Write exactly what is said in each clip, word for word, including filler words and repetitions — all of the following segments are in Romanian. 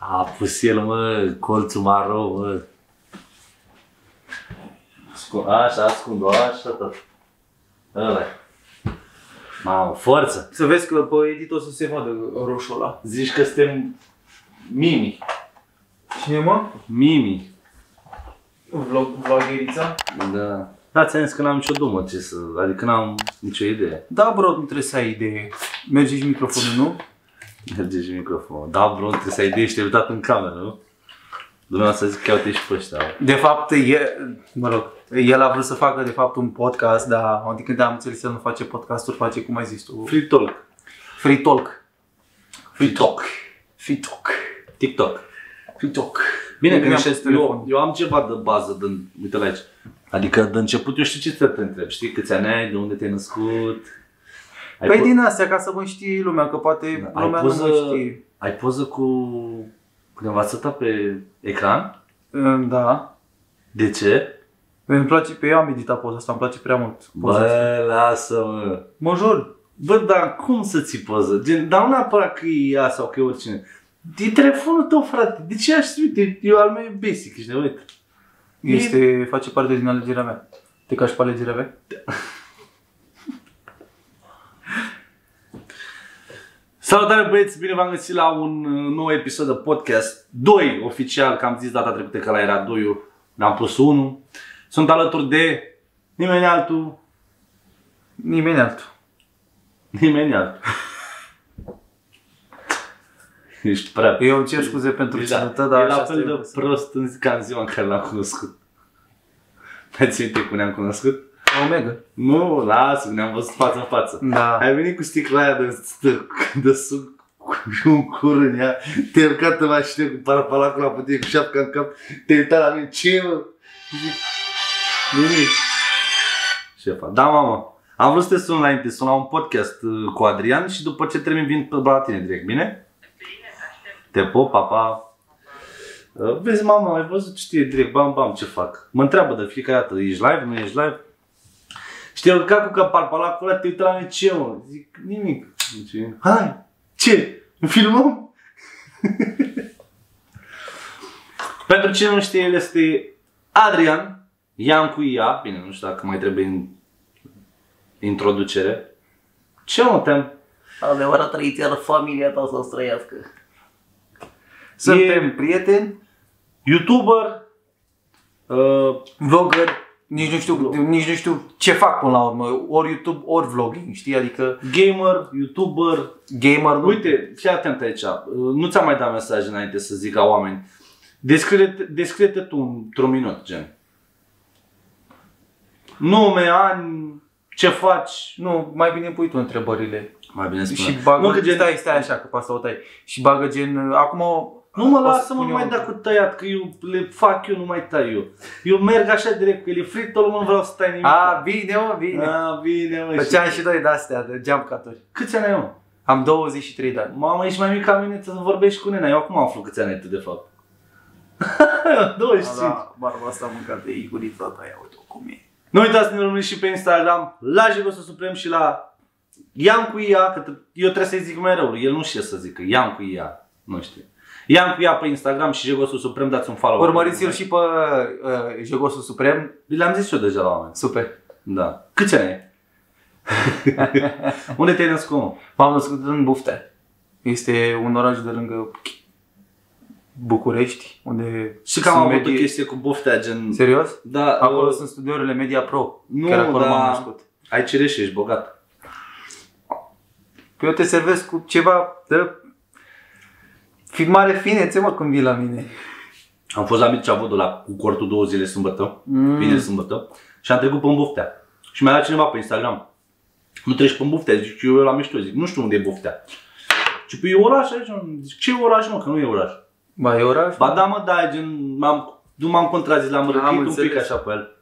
A pus el, mă, colțul maro, mă. Așa, ascund-o, așa, tot. Ăla-i. Mamă, forță! Să vezi că pe edit o să se vadă roșul ăla. Zici că suntem Mimi. Cine, mă? Mimi. Vlog, vlogherița? Da. Da, ți-am zis că n-am nicio dumă, ce să... Adică n-am nicio idee. Da, bro, nu trebuie să ai idee. Merge și microfonul, nu? Merge și microfonul. Da, bro, trebuie să ai idee și te-ai uitat în cameră, nu? Dumnezeu să zic că uite și pe ăștia. De fapt, e, mă rog, el a vrut să facă de fapt un podcast, dar adică când am înțeles că nu face podcasturi, face, cum ai zis tu? Free talk. Free talk. Free talk. Free talk. TikTok. Free talk. Bine, că eu, eu, eu am ceva de bază, de, uite-l aici. Adică de început eu știu ce să te întreb, știi câți ani ai, de unde te-ai născut. Ai păi din astea, ca să mă știe lumea, că poate da, lumea poză, nu mă știe. Ai poză cu, cu nevastă ta pe ecran? Da. De ce? Îmi place, pe eu am editat poza asta, îmi place prea mult. Bă, lasă-mă. Mă jur. Bă, dar cum să ții poză? Gen, dar nu neapărat că e ea sau că e oricine. E telefonul tău, frate. De ce aș uite? Eu al meu e basic, ești de uite. Este, e... face parte din alegerea mea. Te cași pe alegerea mea? Salutare băieți, bine v-am găsit la un nou episod de podcast. doi oficial, că am zis data trecută că la era doi, ne-am pus unu. Sunt alături de nimeni altul. Nimeni altul. Nimeni altul. Ești prea... Eu îmi cer scuze pentru cenută, dar e la fel de prost în ca în ziua în care l-am cunoscut. Mai ții minte cum ne-am cunoscut? Omega. Nu, lasă, ne-am văzut față în față. Da. Ai venit cu sticla aia de, de, de suc și un cur în ea, te-ai urcat în mașină cu parapalacul la putere, cu șapca în cap, te-ai uitat la mine, ce mă? Zic, nimic. Șefa, da mamă, am vrut să te sun înainte, sun la un podcast cu Adrian și după ce termin vin pe la tine direct, bine? Te pop, papa. Vezi, mama, ai văzut, știe direct, bam, bam, ce fac. Mă întreabă de fiecare dată, ești live, nu ești live? Și te-ai urcat cu parapalacul ăla, te uită la mine, ce mă? Zic, nimic. Zice, hai, ce? Filmăm? Pentru cine nu știe, el este Adrian, Ian cu ea, bine, nu știu dacă mai trebuie în introducere. Ce mă tem? Adevărat trăiți iar familia ta să străiască. Suntem e prieteni, YouTuber, uh, vlogger, nici nu știu, nici nu știu ce fac până la urmă, ori YouTube, ori vlogging, știi? Adică gamer, YouTuber, gamer. Uite, fii atent aici, nu ți-am mai dat mesaj înainte să zic la oameni. Descrie-te, descrie-te tu într-un minut, gen. Nume, ani, ce faci? Nu, mai bine pui tu întrebările. Mai bine spune. Și bagă, nu, că gen... stai, stai așa, că poate să o tai. Și bagă gen, acum... Nu mă lasă-mă, nu mai da cu tăiat, că eu le fac eu, nu mai tai eu. Eu merg așa direct cu el, e fritul, nu vreau să tai nimic. A, bine mă, bine. A, bine mă. Făceam și noi de-astea, de jump-cut-uri. Câți ani ai, mă? Am douăzeci și trei de ani. Mamă, ești mai mic ca mine să vorbești cu nena. Eu acum aflu câți ani ai tu, de fapt. douăzeci și cinci. Da, barba asta am mâncat de igurița ta, ia uite-o cum e. Nu uitați să ne urmăriți și pe Instagram, la Jegosul Suprem și la Ian cu ea, că eu trebuie să-i zic mereu, el nu știe să zică, Ian cu ea, nu știu. Ian cu ea pe Instagram și Jegosul Suprem, dați un follow. Urmăriți-l și pe uh, Jegosul Suprem. Le-am zis eu deja la oameni. Super. Da. Câți ani ai? Unde te-ai născut, mă? M-am născut în Buftea. Este un oraș de lângă București, unde... Și că am avut medie... o chestie cu Buftea, gen... Serios? Da. Acolo uh... sunt studiourile Media Pro. Nu, chiar acolo da. m-am născut. Ai cireș și ești bogat. Păi eu te servesc cu ceva de filmare finețe, mă, când vii la mine. Am fost la Mircea Vodul la cu cortul două zile sâmbătă, mm. vineri sâmbătă, și am trecut pe Buftea. Și mi-a dat cineva pe Instagram. Nu treci pe Buftea, zic, eu la mișto, zic, nu știu unde e Buftea. Și pe e oraș aici, zic, ce e oraș, mă, că nu e oraș. Ba, e oraș? Ba da, mă, da, gen, m-am, nu m-am contrazis, l-am răchit un pic așa pe el.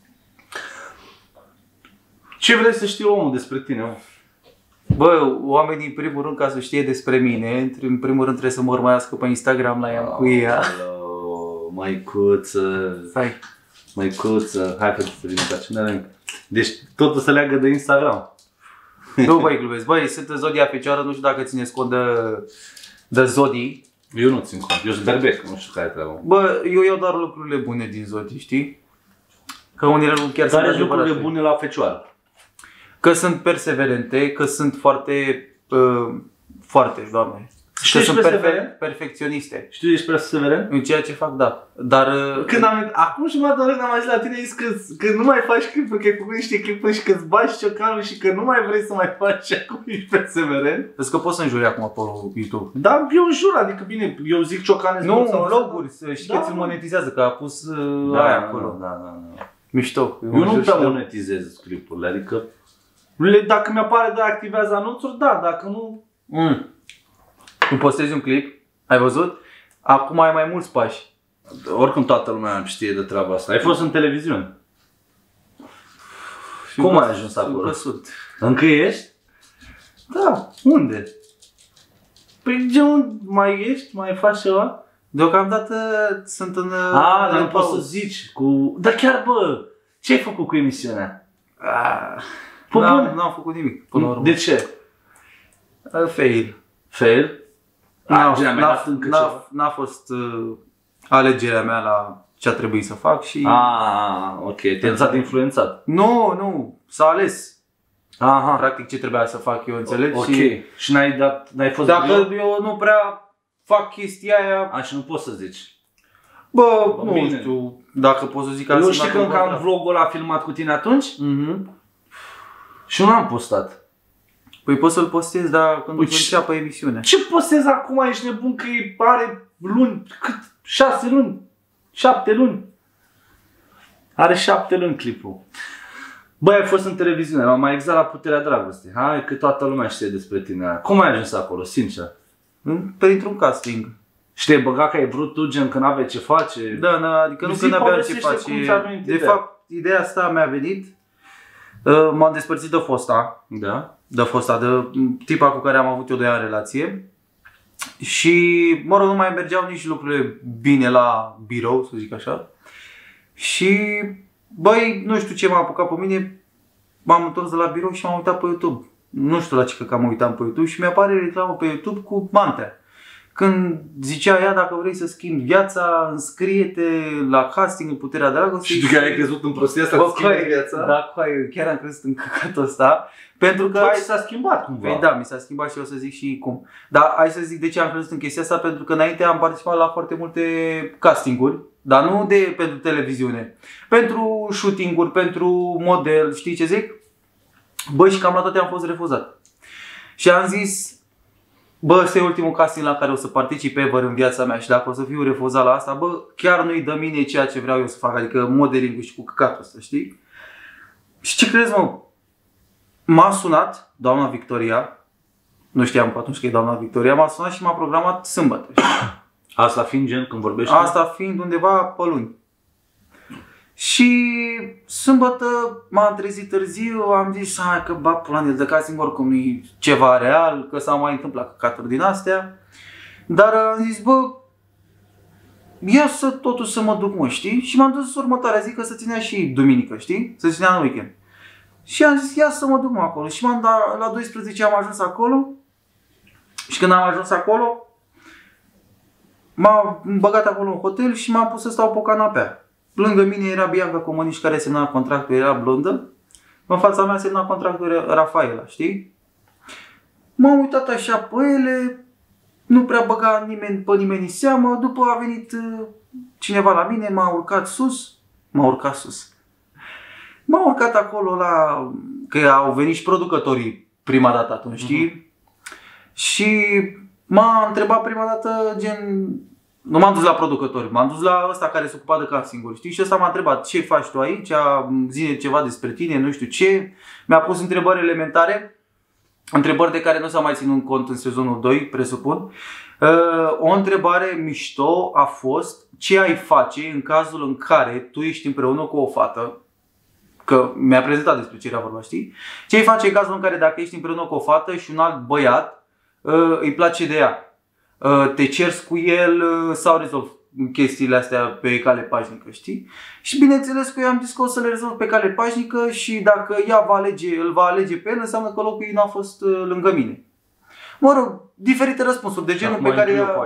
Ce vrei să știi omul despre tine, mă? Bă, oamenii, în primul rând, ca să știe despre mine, în primul rând trebuie să mă urmărească pe Instagram la Ian cu ea. Măicuță, Stai. Măicuță, hai că să vină pe cine. Deci totul se leagă de Instagram. Nu, băi, glumesc. Băi, sunt în zodia Fecioară, nu știu dacă țineți cont de, de zodii. Eu nu țin cont, eu sunt berbec, nu știu care treaba. Bă, eu iau doar lucrurile bune din zodii, știi? Că unele nu chiar care sunt lucrurile adevărate. bune la fecioară? Că sunt perseverente, că sunt foarte, uh, foarte, doamne. Știi, că sunt perseverent? perfe- perfecționiste. Știi, ești perseverent? În ceea ce fac, da. Dar... Uh, Când am, acum și mă doresc, am ajuns la tine, zis că, că nu mai faci clipuri, că ai făcut niște clipuri și că îți bagi ciocanul și că nu mai vrei să mai faci și acum ești perseverent. vezi că poți să înjuri acum pe YouTube. Da, eu jur, adică bine, eu zic ciocane. Nu, în vloguri, știi Da, că ți-l mă. monetizează, că a pus uh, Da, aia da, acolo. da, da, da. Mișto. Eu nu înjur prea și de- monetizez clipurile, adică le, dacă mi-apare de activează anunțuri, da, dacă nu... Mm. Tu postezi un clip, ai văzut? Acum ai mai mulți pași. Oricum toată lumea știe de treaba asta. Ai fost în televiziune. Și Cum încă- ai ajuns acolo? încă sunt. Încă ești? Da, unde? Păi de unde mai ești? Mai faci ceva? Deocamdată sunt în... A, dar în nu poți să pauză. zici cu... Dar chiar bă, ce ai făcut cu emisiunea? Ah, Pă, n-am, bune. n-am făcut nimic până la urmă. De ce? Uh, Fail. Fail? N-a, A, n-a, n-a, încă n-a, ceva. n-a fost uh, alegerea mea la ce a trebuit să fac și... Ah, ok, te-ai lăsat influențat. Nu, nu, s-a ales. Aha, Practic ce trebuia să fac eu, înțelegi? ok. Și Și n-ai dat, n-ai fost dacă brio? eu nu prea fac chestia aia, A, și nu poți să zici. bă, Bă, nu bine. știu dacă pot să zic Eu asta. știu că încă am vlogul ăla filmat cu tine atunci Mhm. și nu l-am postat. Păi poți să-l postezi, dar când Păi o să ce- înceapă emisiunea. Ce postezi acum? Ești nebun că e are luni, cât? Șase luni? Șapte luni? Are șapte luni clipul. Băi, ai fost în televiziune, m-am mai exact la Puterea Dragostei. Hai că toată lumea știe despre tine. Cum ai ajuns acolo, sincer? În- Printr-un casting. Și te-ai băgat că ai vrut tu, gen că n-aveai ce face? Da, na, adică nu Zi, că n-aveam ce povestește face. cum ți-a venit De ideea. fapt, ideea asta mi-a venit. Uh, M-am despărțit de fosta. Da? De fosta, de tipa cu care am avut eu doi ani relație. Și, mă rog, nu mai mergeau nici lucrurile bine la birou, să zic așa. Și, băi, nu știu ce m-a apucat pe mine, m-am întors de la birou și m-am uitat pe YouTube. Nu știu la ce că mă uitam pe YouTube și mi-apare reclamă pe YouTube cu Mantea. Când zicea ea, dacă vrei să schimbi viața, înscrie-te la casting în Puterea Dragostei. Și tu care ai crezut în prostia asta, Bă, îți schimbi coai, viața? Da, coai, chiar am crezut în căcatul ăsta. Pentru că... Bă, hai- ți s-a schimbat cumva. Păi da, mi s-a schimbat și o să zic și cum. Dar hai să zic de ce am crezut în chestia asta, pentru că înainte am participat la foarte multe castinguri, dar nu de pentru televiziune. Pentru shooting-uri, pentru model, știi ce zic? Bă, și cam la toate am fost refuzat. Și am zis, bă, ăsta e ultimul casting la care o să particip ever în viața mea și dacă o să fiu refuzat la asta, bă, chiar nu-i dă mine ceea ce vreau eu să fac, adică modeling-ul și cu căcatul ăsta, știi? Și ce crezi, mă? M-a sunat doamna Victoria, nu știam pe atunci că e doamna Victoria, m-a sunat și m-a programat sâmbătă. Asta fiind gen când vorbești? Asta fiind undeva pe luni. Și sâmbătă m-am trezit târziu, am zis, hai că bag pula în el de casting, oricum nu e ceva real, că s-au mai întâmplat căcaturi din astea. Dar am zis, bă, ia să totuși să mă duc, mă, știi? Și m-am dus următoarea zi, că se ținea și duminică, știi? Se ținea în weekend. Și am zis, ia să mă duc, mă, acolo. Și m-am dat, la doisprezece am ajuns acolo. Și când am ajuns acolo, m-am băgat acolo în hotel și m-am pus să stau pe o canapea. Lângă mine era Bianca Comănici, care semna contractul, era blondă. În fața mea semna contractul Rafaela, știi? M-am uitat așa pe ele, nu prea băga nimeni, pe nimeni în seamă. După a venit uh, cineva la mine, m-a urcat sus. M-a urcat sus. M-am urcat acolo la... că au venit și producătorii prima dată atunci, știi? Și m-a întrebat prima dată, gen... Nu m-am dus la producători, m-am dus la ăsta care se ocupa de casting-uri, știi? Și ăsta m-a întrebat, ce faci tu aici, zine ceva despre tine, nu știu ce. Mi-a pus întrebări elementare, întrebări de care nu s-a mai ținut cont în sezonul doi, presupun. O întrebare mișto a fost, ce ai face în cazul în care tu ești împreună cu o fată, că mi-a prezentat despre ce era vorba, știi? Ce ai face în cazul în care dacă ești împreună cu o fată și un alt băiat îi place de ea? Te cerți cu el sau rezolvi chestiile astea pe cale pașnică, știi? Și bineînțeles că eu am zis că o să le rezolv pe cale pașnică și dacă ea va alege, îl va alege pe el, înseamnă că locul ei n-a fost lângă mine. Mă rog, diferite răspunsuri de genul Acum pe care intru ea... eu cu aia.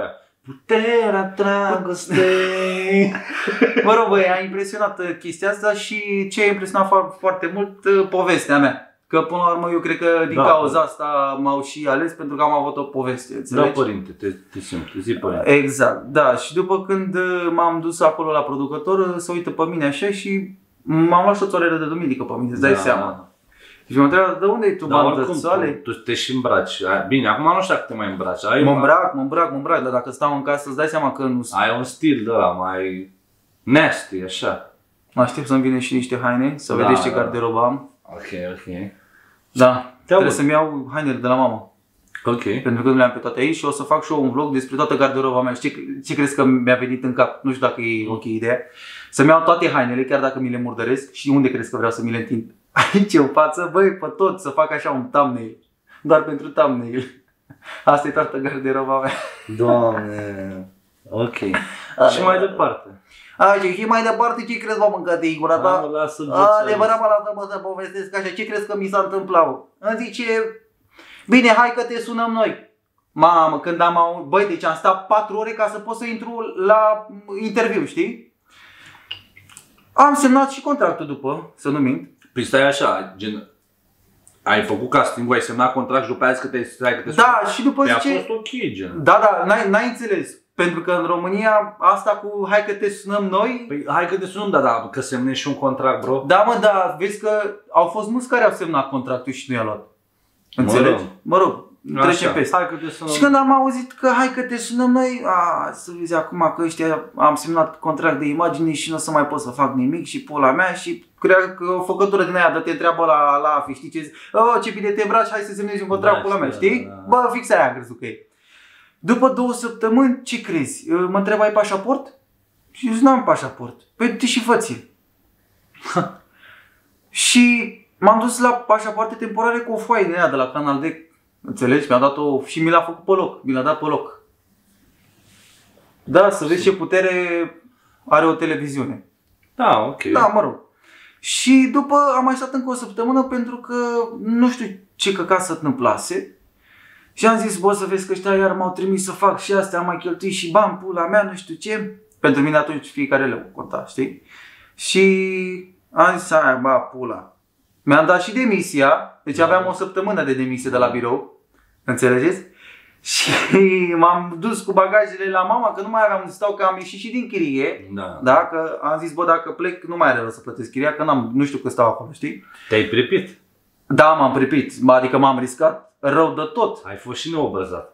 Puterea dragostei. Mă rog, băi, a impresionat chestia asta și ce a impresionat foarte mult, povestea mea. Că până la urmă eu cred că din da, cauza asta m-au și ales pentru că am avut o poveste, înțelegi? Da, părinte, te, te simt, te zi părinte. Exact, da. Și după când m-am dus acolo la producător, se uită pe mine așa și m-am luat și o țoarelă de duminică pe mine, îți dai da. seama. Și mă întreabă, de unde e tu, da, bandă țoale? Tu, tu te și îmbraci. Bine, acum nu știu dacă te mai îmbraci. Ai mă îmbrac, mă îmbrac, mă îmbrac, dar dacă stau în casă îți dai seama că nu sunt. Ai un stil de ăla mai nasty, așa. Aștept să-mi vină și niște haine, să da, vedeți ce da. garderobă am. Ok, ok. Da, trebuie să-mi iau hainele de la mama. Ok. Pentru că nu le-am pe toate aici și o să fac și eu un vlog despre toată garderoba mea. Ce, ce crezi că mi-a venit în cap? Nu știu dacă e ok ideea. Să-mi iau toate hainele, chiar dacă mi le murdăresc. Și unde crezi că vreau să mi le întind? Aici în față, băi, pe tot, să fac așa un thumbnail. Doar pentru thumbnail. Asta e toată garderoba mea. Doamne. Ok. A, și mai departe. Așa, și mai departe, ce crezi, mă, mâncat de gura ta? Adevărat, mă, lasă, mă, să povestesc așa. Ce crezi că mi s-a întâmplat? Îmi zice, bine, hai că te sunăm noi. Mamă, când am auzit, băi, deci am stat patru ore ca să pot să intru la interviu, știi? Am semnat și contractul după, să nu mint. Păi stai așa, gen, ai făcut casting-ul, ai semnat contract și după aia că te stai că te Da, și după zice... a fost ok, gen. Da, da, n-ai înțeles. Pentru că în România asta cu hai că te sunăm noi... Păi hai că te sunăm, da, da, că semnezi și un contract, bro. Da, mă, da, vezi că au fost mulți care au semnat contractul și nu i-a luat. Înțelegi? Mă rog, trecem peste. Hai că te sunăm. Și când am auzit că hai că te sunăm noi, a, să vezi acum că ăștia am semnat contract de imagine și nu o să mai pot să fac nimic și pula mea și cred că o făcătură din aia, dă-te întreabă la, la AFI, știi ce zic? Oh, ce bine te îmbraci, hai să semnezi un contract, da, pula mea, știi? Da, da. Bă, fix aia am crezut că e. După două săptămâni, ce crezi? Mă întreb, ai pașaport? Și eu zic, n-am pașaport. Păi te și fă-ți-l. Și m-am dus la pașapoarte temporare cu o foaie din aia de la Canal D. Înțelegi? Mi-a dat-o și mi l-a făcut pe loc. Mi l-a dat pe loc. Da, să vezi ce putere are o televiziune. Da, ok. Da, mă rog. Și după am mai stat încă o săptămână pentru că nu știu ce căcat să întâmplase. Și am zis, bă, să vezi că ăștia iar m-au trimis să fac și astea, am mai cheltuit și bani, pula mea, nu știu ce. Pentru mine atunci fiecare leu conta, știi? Și am zis, aia, ba, pula. Mi-am dat și demisia, deci aveam o săptămână de demisie de la birou, înțelegeți? Și m-am dus cu bagajele la mama, că nu mai aveam unde stau, că am ieșit și din chirie. Da. Da, că am zis, bă, dacă plec, nu mai are rost să plătesc chiria, că n-am, nu știu că stau acolo, știi? Te-ai pripit? Da, m-am pripit, adică m-am riscat rău de tot. Ai fost și neobrăzat.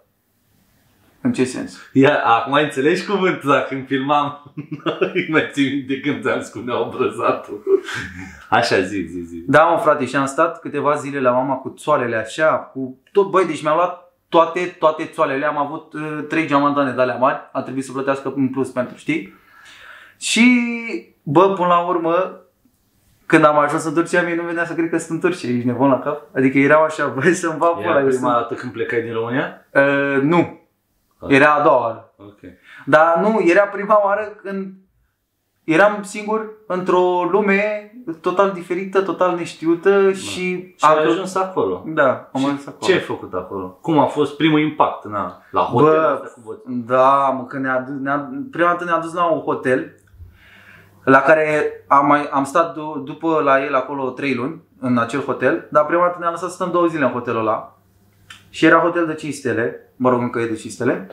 În ce sens? Ia, acum înțelegi cuvântul, dacă când filmam, mai țin minte când ți-am zis cu neobrăzatul. Așa, zi, zi, zi. Da, mă, frate, și am stat câteva zile la mama cu țoalele așa, cu tot, băi, deci mi-am luat toate, toate țoalele, am avut uh, trei geamantane de alea mari, a trebuit să plătească în plus pentru, știi? Și, bă, până la urmă, când am ajuns în Turcia, mie nu venea să cred că sunt în Turcia, ești nebun la cap? Adică erau așa, băi, să-mi va pula. Era prima dată când plecai din România? Uh, nu. Era a doua oară. Okay. Dar nu, era prima oară când eram singur într-o lume total diferită, total neștiută da. și... Și ai ajuns acolo. Da, am ajuns acolo. Ce ai făcut acolo? Cum a fost primul impact? Na, la hotel? Bă, cu da, mă, că ne-a dus, ne-a, prima dată ne-a dus la un hotel la care am, mai, am stat după la el acolo trei luni, în acel hotel, dar prima dată ne-a lăsat să stăm două zile în hotelul ăla. Și era hotel de cinci stele, mă rog, încă e de cinci stele.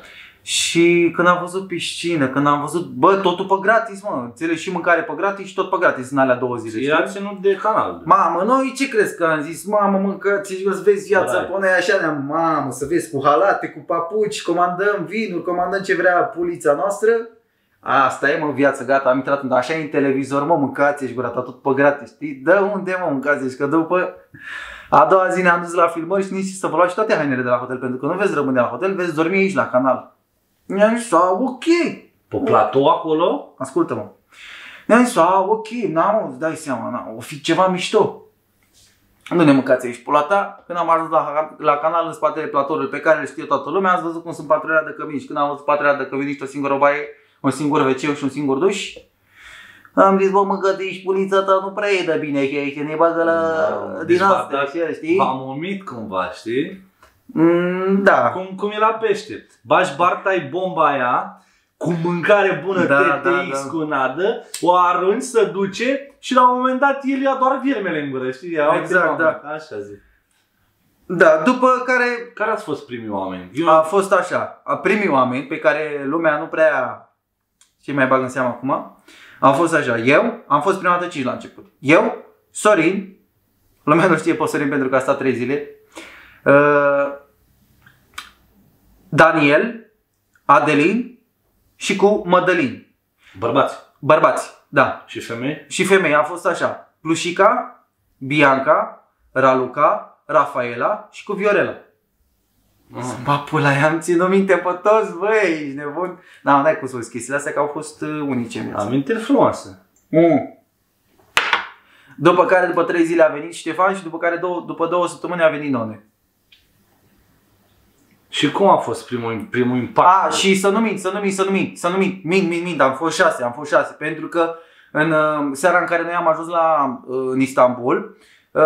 Și când am văzut piscină, când am văzut, bă, totul pe gratis, mă, înțelegi, și mâncare pe gratis și tot pe gratis în alea două zile. Și era ținut de canal. Mamă, noi ce crezi că am zis? Mamă, mâncați și să vezi viața pe noi așa, mamă, să vezi cu halate, cu papuci, comandăm vinuri, comandăm ce vrea pulița noastră. Asta e, mă, viață, gata, am intrat în așa în televizor, mă, mâncați și gura ta tot pe gratis, știi? Dă unde, mă, mâncați, că după a doua zi ne-am dus la filmări și nici să vă luați toate hainele de la hotel, pentru că nu veți rămâne la hotel, veți dormi aici la canal. Ne-am zis, a, ok. Pe platou acolo? Ascultă-mă. Ne-am zis, a, ok, n-am, îți dai seama, n-am, o fi ceva mișto. Nu ne mâncați aici, pula ta. Când am ajuns la, la canal în spatele platoului pe care îl știe toată lumea, ați văzut cum sunt patrurile de cămini. Și când am văzut patrurile de cămini și o singură baie, un singur ve ce și un singur duș, am zis, bă, mâncă de aici, pulița ta nu prea e de bine, că ne bagă la... Da, din deci astea, așa, știi? v-am umit cumva, știi? Mm, da. Cum, cum e la pește. Bași bartai bomba aia cu mâncare bună, Da, T T X da, da. cu nadă, o arunci, să duce și la un moment dat el ia doar viermele în gură, știi? Ia, Exact, uite, da. mamă, așa zic. Da, după care Care ați fost primii oameni? Eu... a fost așa, a primii oameni pe care lumea nu prea ce mai bag în seamă acum, am fost așa, eu, am fost prima dată cinci la început. Eu, Sorin, lumea nu știe pe Sorin pentru că a stat trei zile, uh, Daniel, Adelin și cu Mădălin. Bărbați Bărbați, da. și femei? Și femei a fost așa, Plușica, Bianca, Raluca, Rafaela și cu Viorela. Mm. Bă, pula, i-am ținut minte pe toți, băi, ești nebun. Da, n-ai cum să uiți chestiile astea, că au fost uh, unice în viață. Amintiri frumoase. Mm. După care, după trei zile a venit Ștefan și după care, două, după două săptămâni a venit None. Și cum a fost primul, primul impact? A, și să nu mint, să nu mint, să nu mint, să nu mint, mint, mint, mint, am fost șase, am fost șase, pentru că în uh, seara în care noi am ajuns la, uh, în Istanbul, uh,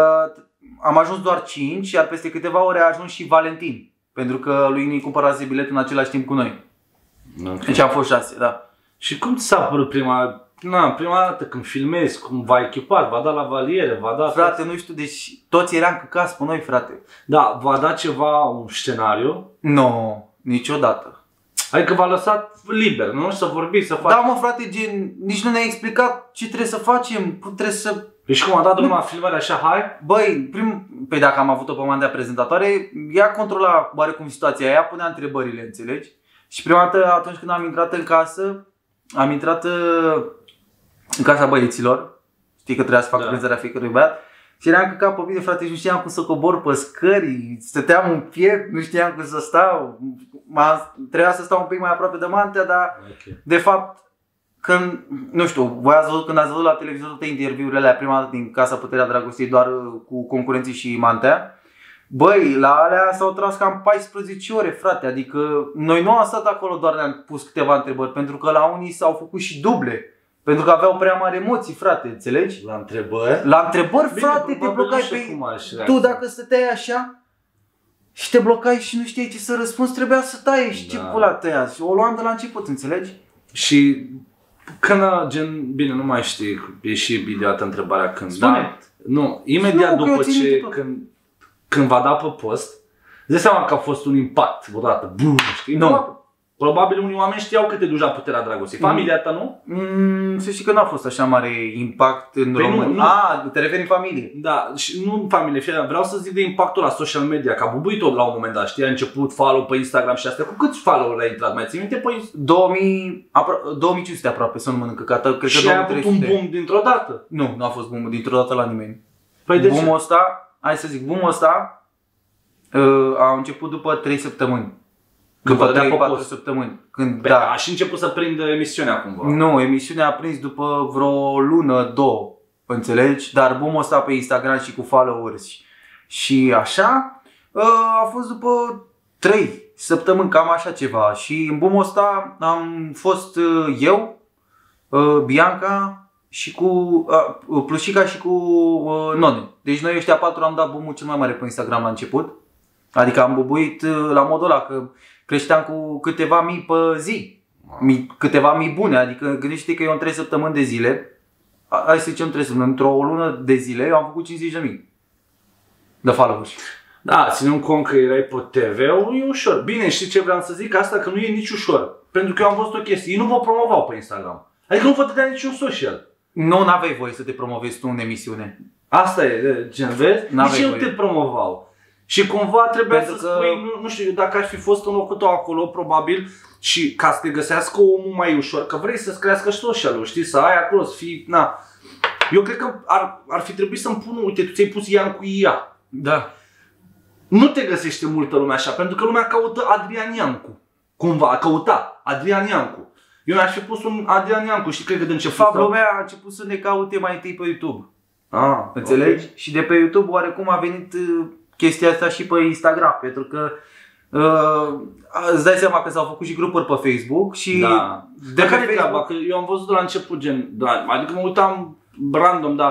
am ajuns doar cinci, iar peste câteva ore a ajuns și Valentin, pentru că lui nu-i cumpărase biletul în același timp cu noi. Okay. Deci am fost șase, da. Și cum ți s-a părut prima, na, prima dată când filmezi, cum v-a echipat, v-a dat la valiere, v-a dat... Frate, nu știu, deci toți eram căcați pe noi, frate. Da, v-a dat ceva, un scenariu, Nu, no, niciodată. adică v-a lăsat liber, nu? Să vorbiți, să faci... Da, mă, frate, gen, nici nu ne-a explicat ce trebuie să facem, cum trebuie să... Deci cum a dat drumul la filmare așa, hai? Băi, prim, pe dacă am avut-o pe Mandea prezentatoare, ea controla oarecum situația aia, punea întrebările, înțelegi? Și prima dată, atunci când am intrat în casă, am intrat uh, în casa băieților, știi că trebuia să fac Da. prezentarea fiecărui băiat, și eram căcat pe mine, frate, și nu știam cum să cobor pe scări, stăteam în piept, nu știam cum să stau, m-a, trebuia să stau un pic mai aproape de Mantea, dar Okay. de fapt, când, nu știu, voi ați văzut, când ați văzut la televizor toate interviurile alea prima dată din Casa Puterea Dragostei doar uh, cu concurenții și Mantea, băi, la alea s-au tras cam paisprezece ore, frate, adică noi nu am stat acolo doar ne-am pus câteva întrebări, pentru că la unii s-au făcut și duble, pentru că aveau prea mari emoții, frate, înțelegi? La întrebări? La întrebări, Bine, frate, te probabil blocai nu știu pe... cum aș Tu reacționa. dacă stăteai așa și te blocai și nu știai ce să răspunzi, trebuia să taie și ce Da. pula tăia. Și o luam de la început, înțelegi? Și când, a, gen, bine, nu mai știi, e și imediat întrebarea când, Spune. da? Nu, imediat Nu, că eu după țin ce, minte tot. când, când v-a dat pe post, îți dai seama că a fost un impact odată, bum, știi? Nu. Probabil, probabil unii oameni știau cât te duci la Puterea Dragostei. Mm. Familia ta, nu? Mm, să știi că n-a fost așa mare impact în Păi nu, România. nu. A, te referi în familie. Da, și nu în familie, fie, vreau să zic de impactul la social media, că a bubuit tot la un moment dat, știi, a început follow pe Instagram și astea. Cu câți follow ai intrat, mai ții minte? Păi, două mii, apro- două mii cinci sute aproape să nu mănâncă cată, cred că și ai avut două mii trei sute. un boom dintr-o dată. Nu, nu a fost boom dintr-o dată la nimeni. Păi de ce? Boom-ul ăsta, hai să zic, boom-ul ăsta uh, a început după trei săptămâni. Când După vă dădea trei pe patru post. săptămâni. Când, Pe, da. A și început să prindă emisiunea cumva. Nu, emisiunea a prins după vreo lună, două, înțelegi? Dar boom-ul ăsta pe Instagram și cu followers și așa a fost după trei săptămâni, cam așa ceva. Și în boom-ul ăsta am fost eu, Bianca și cu Plușica și cu None. Deci noi ăștia patru am dat boom-ul cel mai mare pe Instagram la început. Adică am bubuit la modul ăla că creșteam cu câteva mii pe zi. Mii, câteva mii bune, adică gândește că eu în trei săptămâni de zile, hai să zicem trei săptămâni, într-o lună de zile eu am făcut cincizeci de mii de followers. Da, ținând cont că erai pe T V, e ușor. Bine, știi ce vreau să zic? Asta că nu e nici ușor. Pentru că eu am văzut o chestie, ei nu vă promovau pe Instagram. Adică nu vă dădea niciun social. Nu, n-aveai voie să te promovezi tu în emisiune. Asta e, gen, vezi? N-aveai Nici ei nu voie. te promovau. Și cumva trebuia Pentru să că- spui, nu, nu știu, dacă aș fi fost în locul tău acolo, probabil, și ca să te găsească omul mai ușor, că vrei să-ți crească și social-ul, știi, să ai acolo, să fii, na. Eu cred că ar, ar fi trebuit să-mi pun, uite, tu ți-ai pus Ian cu Ia. Da. Nu te găsește multă lume așa, pentru că lumea caută Adrian Iancu. Cumva, a căutat Adrian Iancu. Eu mi-aș fi pus un Adrian Iancu și cred că de De început... fapt, sau- lumea a început să ne caute mai întâi pe YouTube. Ah, Înțelegi? ok. Și de pe YouTube oarecum a venit uh, chestia asta și pe Instagram, pentru că uh, îți dai seama că s-au făcut și grupuri pe Facebook și Da. de De pe care e Facebook... treaba? Că eu am văzut de la început gen, da, adică mă uitam random, dar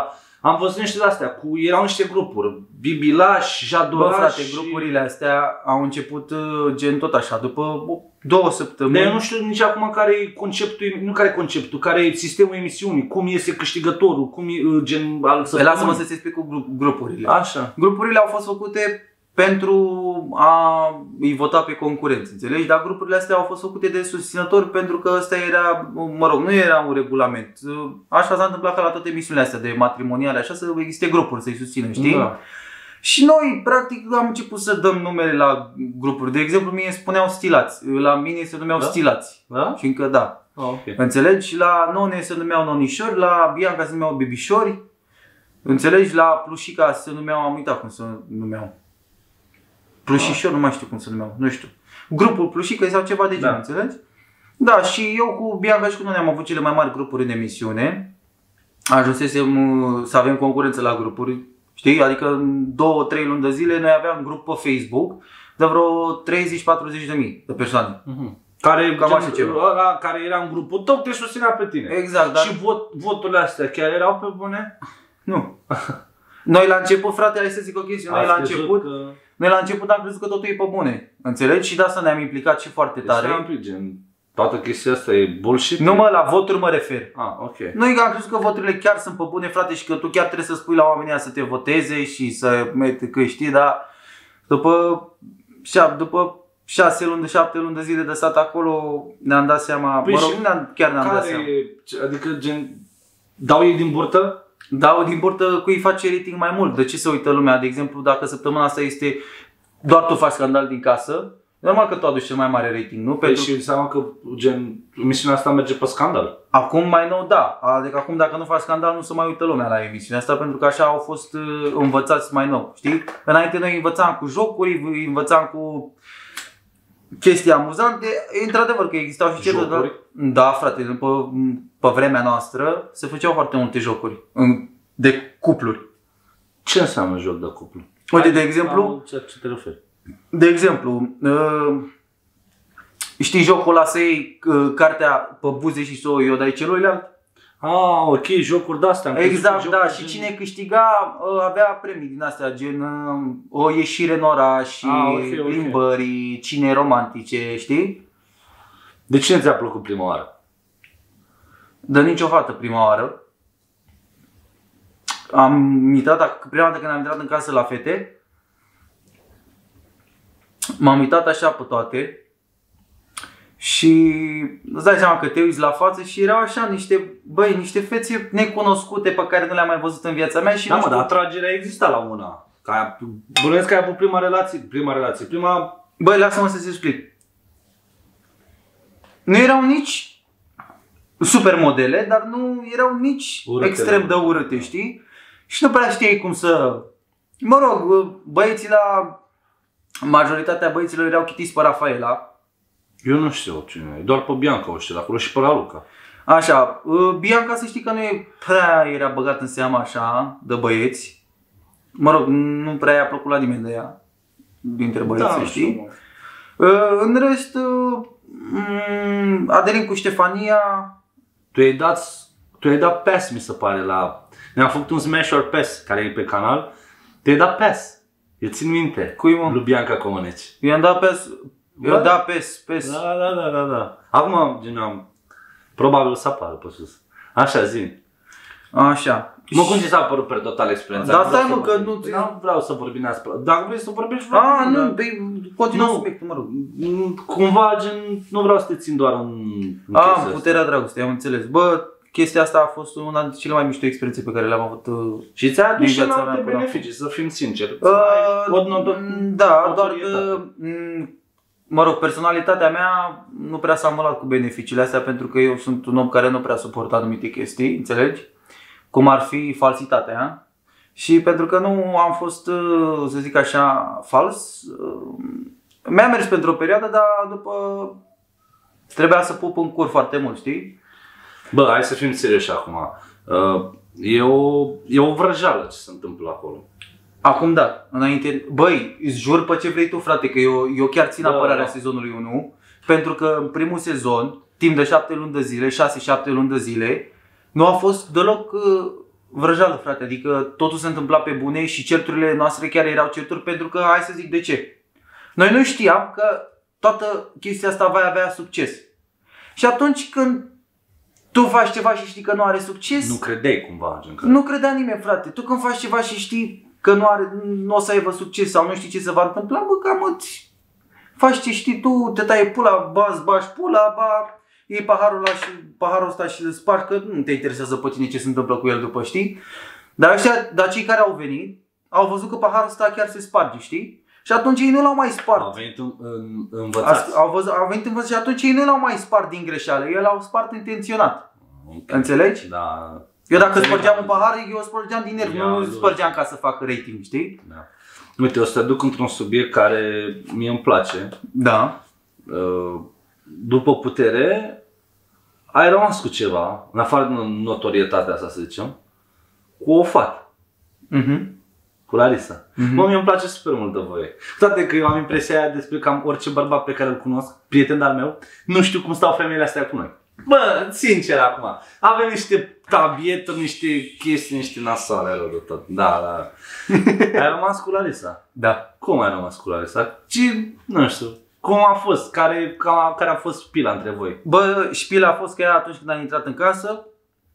am văzut niște de-astea, cu, erau niște grupuri, Bibilaș, Jadoraș. Bă, frate, și... grupurile astea au început gen tot așa, după două săptămâni. Dar eu nu știu nici acum care e conceptul, nu care e conceptul, care e sistemul emisiunii, cum iese câștigătorul, cum e gen al săptămânii. Lasă-mă să-ți explic cu grupurile. Așa. Grupurile au fost făcute pentru a îi vota pe concurenți, înțelegi? Dar grupurile astea au fost făcute de susținători pentru că ăsta era, mă rog, nu era un regulament. Așa s-a întâmplat ca la toate emisiunile astea de matrimoniale, așa să existe grupuri să-i susțină, știi? Da. Și noi, practic, am început să dăm numele la grupuri. De exemplu, mie spuneau stilați, la mine se numeau da? stilați. Da? Și încă da. Oh, okay. Înțelegi? La none se numeau nonișori, la Bianca se numeau bibișori. Înțelegi? La Plușica se numeau, am uitat cum se numeau. Plușișor, nu mai știu cum se numeau, nu știu. Grupul Plușică sau ceva de genul, da. Înțelegi? Da, și eu cu Bianca și cu noi am avut cele mai mari grupuri în emisiune. Ajunsesem să avem concurență la grupuri, știi? Adică în două trei luni de zile noi aveam grup pe Facebook de vreo treizeci patruzeci de mii de persoane. Uh-huh. Care, cam așa ceva. Ăla care era în grupul tău te susținea pe tine. Exact, dar... Și vot, voturile astea chiar erau pe bune? Nu. Noi la început, frate, hai să zic o chestie, noi la început, că... noi la început am crezut că totul e pe bune, înțelegi? Și de asta ne-am implicat și foarte tare. Deci am gen, toată chestia asta e bullshit? Nu mă, la voturi mă refer. Ah, ok. Noi am crezut că voturile chiar sunt pe bune, frate, și că tu chiar trebuie să spui la oamenii să te voteze și să meti că știi, dar după, după șase luni, de șapte luni de zile de stat acolo ne-am dat seama, păi mă rog, ne-am, chiar ne-am dat seama. Adică gen, dau ei din burtă? Dau din burtă cui face rating mai mult. De ce se uită lumea? De exemplu, dacă săptămâna asta este doar tu faci scandal din casă, normal că tu aduci cel mai mare rating, nu? Pentru... Și înseamnă că gen, emisiunea asta merge pe scandal. Acum mai nou, da. Adică acum dacă nu faci scandal nu se mai uită lumea la emisiunea asta, pentru că așa au fost învățați mai nou, știi? Înainte noi învățam cu jocuri, învățam cu chestii amuzante. Într-adevăr că existau și cele, dar... Da, frate, pe, pe vremea noastră se făceau foarte multe jocuri de cupluri. Ce înseamnă joc de cuplu? Uite, de exemplu, ce te referi? De exemplu, știi jocul ăla să iei cartea pe buze și să o dai celuilalt? Ah, ok, jocuri de-astea. Exact, da, și cine câștiga avea premii din astea, gen o ieșire în oraș, ah, okay, plimbări, okay. Cine romantice, știi? De cine ți-a plăcut prima oară? De nicio fată prima oară. Am intrat, prima dată când am intrat în casă la fete, m-am uitat așa pe toate și îți dai seama că te uiți la față și erau așa niște, băi, niște fețe necunoscute pe care nu le-am mai văzut în viața mea și da, nu mă, știu... dar atragerea exista la una. Bănuiesc că ai avut prima relație, prima relație, prima... Băi, lasă-mă să-ți explic. Nu erau nici super modele, dar nu erau nici urâte, extrem de urâte, știi? Și nu prea știai cum să... Mă rog, băieții la... Majoritatea băieților erau chitiți pe Rafaela. Eu nu știu cine e, doar pe Bianca o știu, acolo și pe Raluca. Așa, Bianca să știi că nu e prea era băgat în seama așa de băieți. Mă rog, nu prea i-a plăcut la nimeni de ea, dintre băieți, da, știi? În rest, Adelin cu Ștefania. Tu i-ai dat, tu i-ai dat pass, mi se pare, la... Ne-am făcut un Smash or Pass, care e pe canal. Tu-i dat pass. Eu țin minte. Cui, mă? Lui Bianca Comăneci. I-am dat pass. Eu da, pes, pes. Da, da, da, da, da. Acum, gen, am... Probabil să apară pe sus. Așa, zi. Așa. Mă, cum ți s-a părut pe total experiența? Da, stai mă, că nu... Nu vreau să vorbim asupra. Dacă vrei să vorbești... A, nu, continuă subiectul, mă rog. Cumva, gen, nu vreau să te țin doar în... A, puterea dragostei, am înțeles. Bă, chestia asta a fost una dintre cele mai mișto experiențe pe care le-am avut. Și ți-a adus și la multe beneficii, să fim sinceri. Da, doar că... Mă rog, personalitatea mea nu prea s-a mălat cu beneficiile astea, pentru că eu sunt un om care nu prea suportă anumite chestii, înțelegi? Cum ar fi falsitatea. Și pentru că nu am fost, să zic așa, fals, mi-a mers pentru o perioadă, dar după trebuia să pup în cur foarte mult, știi? Bă, hai să fim serioși acum. E o, e o vrăjeală ce se întâmplă acolo. Acum da, înainte, băi, îți jur pe ce vrei tu, frate, că eu, eu chiar țin apărarea da. sezonului unu, pentru că în primul sezon, timp de șapte luni de zile, șase șapte luni de zile, nu a fost deloc uh, vrăjală, frate, adică totul se întâmpla pe bune și certurile noastre chiar erau certuri pentru că, hai să zic de ce. Noi nu știam că toată chestia asta va avea succes. Și atunci când tu faci ceva și știi că nu are succes, Nu credeai cumva, gen că... nu credea nimeni, frate. Tu când faci ceva și știi că nu, are, nu o să aibă succes sau nu știi ce se va întâmpla, bă, cam îți faci ce știi tu, te tai pula, ba, bași pula, ba, iei paharul ăla și paharul ăsta și îl spargi, că nu te interesează pe tine ce se întâmplă cu el după, știi? Dar ăștia, dar cei care au venit, au văzut că paharul ăsta chiar se sparge, știi? Și atunci ei nu l-au mai spart. Au venit în, în, învățați. Au, văzut, au venit învățați și atunci ei nu l-au mai spart din greșeală, ei l-au spart intenționat. Okay. Înțelegi? Da. Eu dacă spărgeam un pahar, eu spărgeam din nervi, Ia, nu du- spărgeam ca să fac rating, știi? Da. Uite, o să te duc într-un subiect care mie îmi place. Da. Uh, După putere, ai rămas cu ceva, în afară din notorietatea asta, să zicem, cu o fată, Mhm. cu Larisa. Mhm. Mă, mie îmi place super mult de voi. Toate că eu am impresia aia despre cam orice bărbat pe care îl cunosc, prieten al meu, nu știu cum stau femeile astea cu noi. Bă, sincer acum, avem niște tabieturi, niște chestii, niște nasoale rău de tot. Da, da. Ai rămas cu Larisa. Da. Cum ai rămas cu Larisa? Ce, nu știu, cum a fost? Care, ca, care a fost pila între voi? Bă, șpila a fost că ea atunci când am intrat în casă,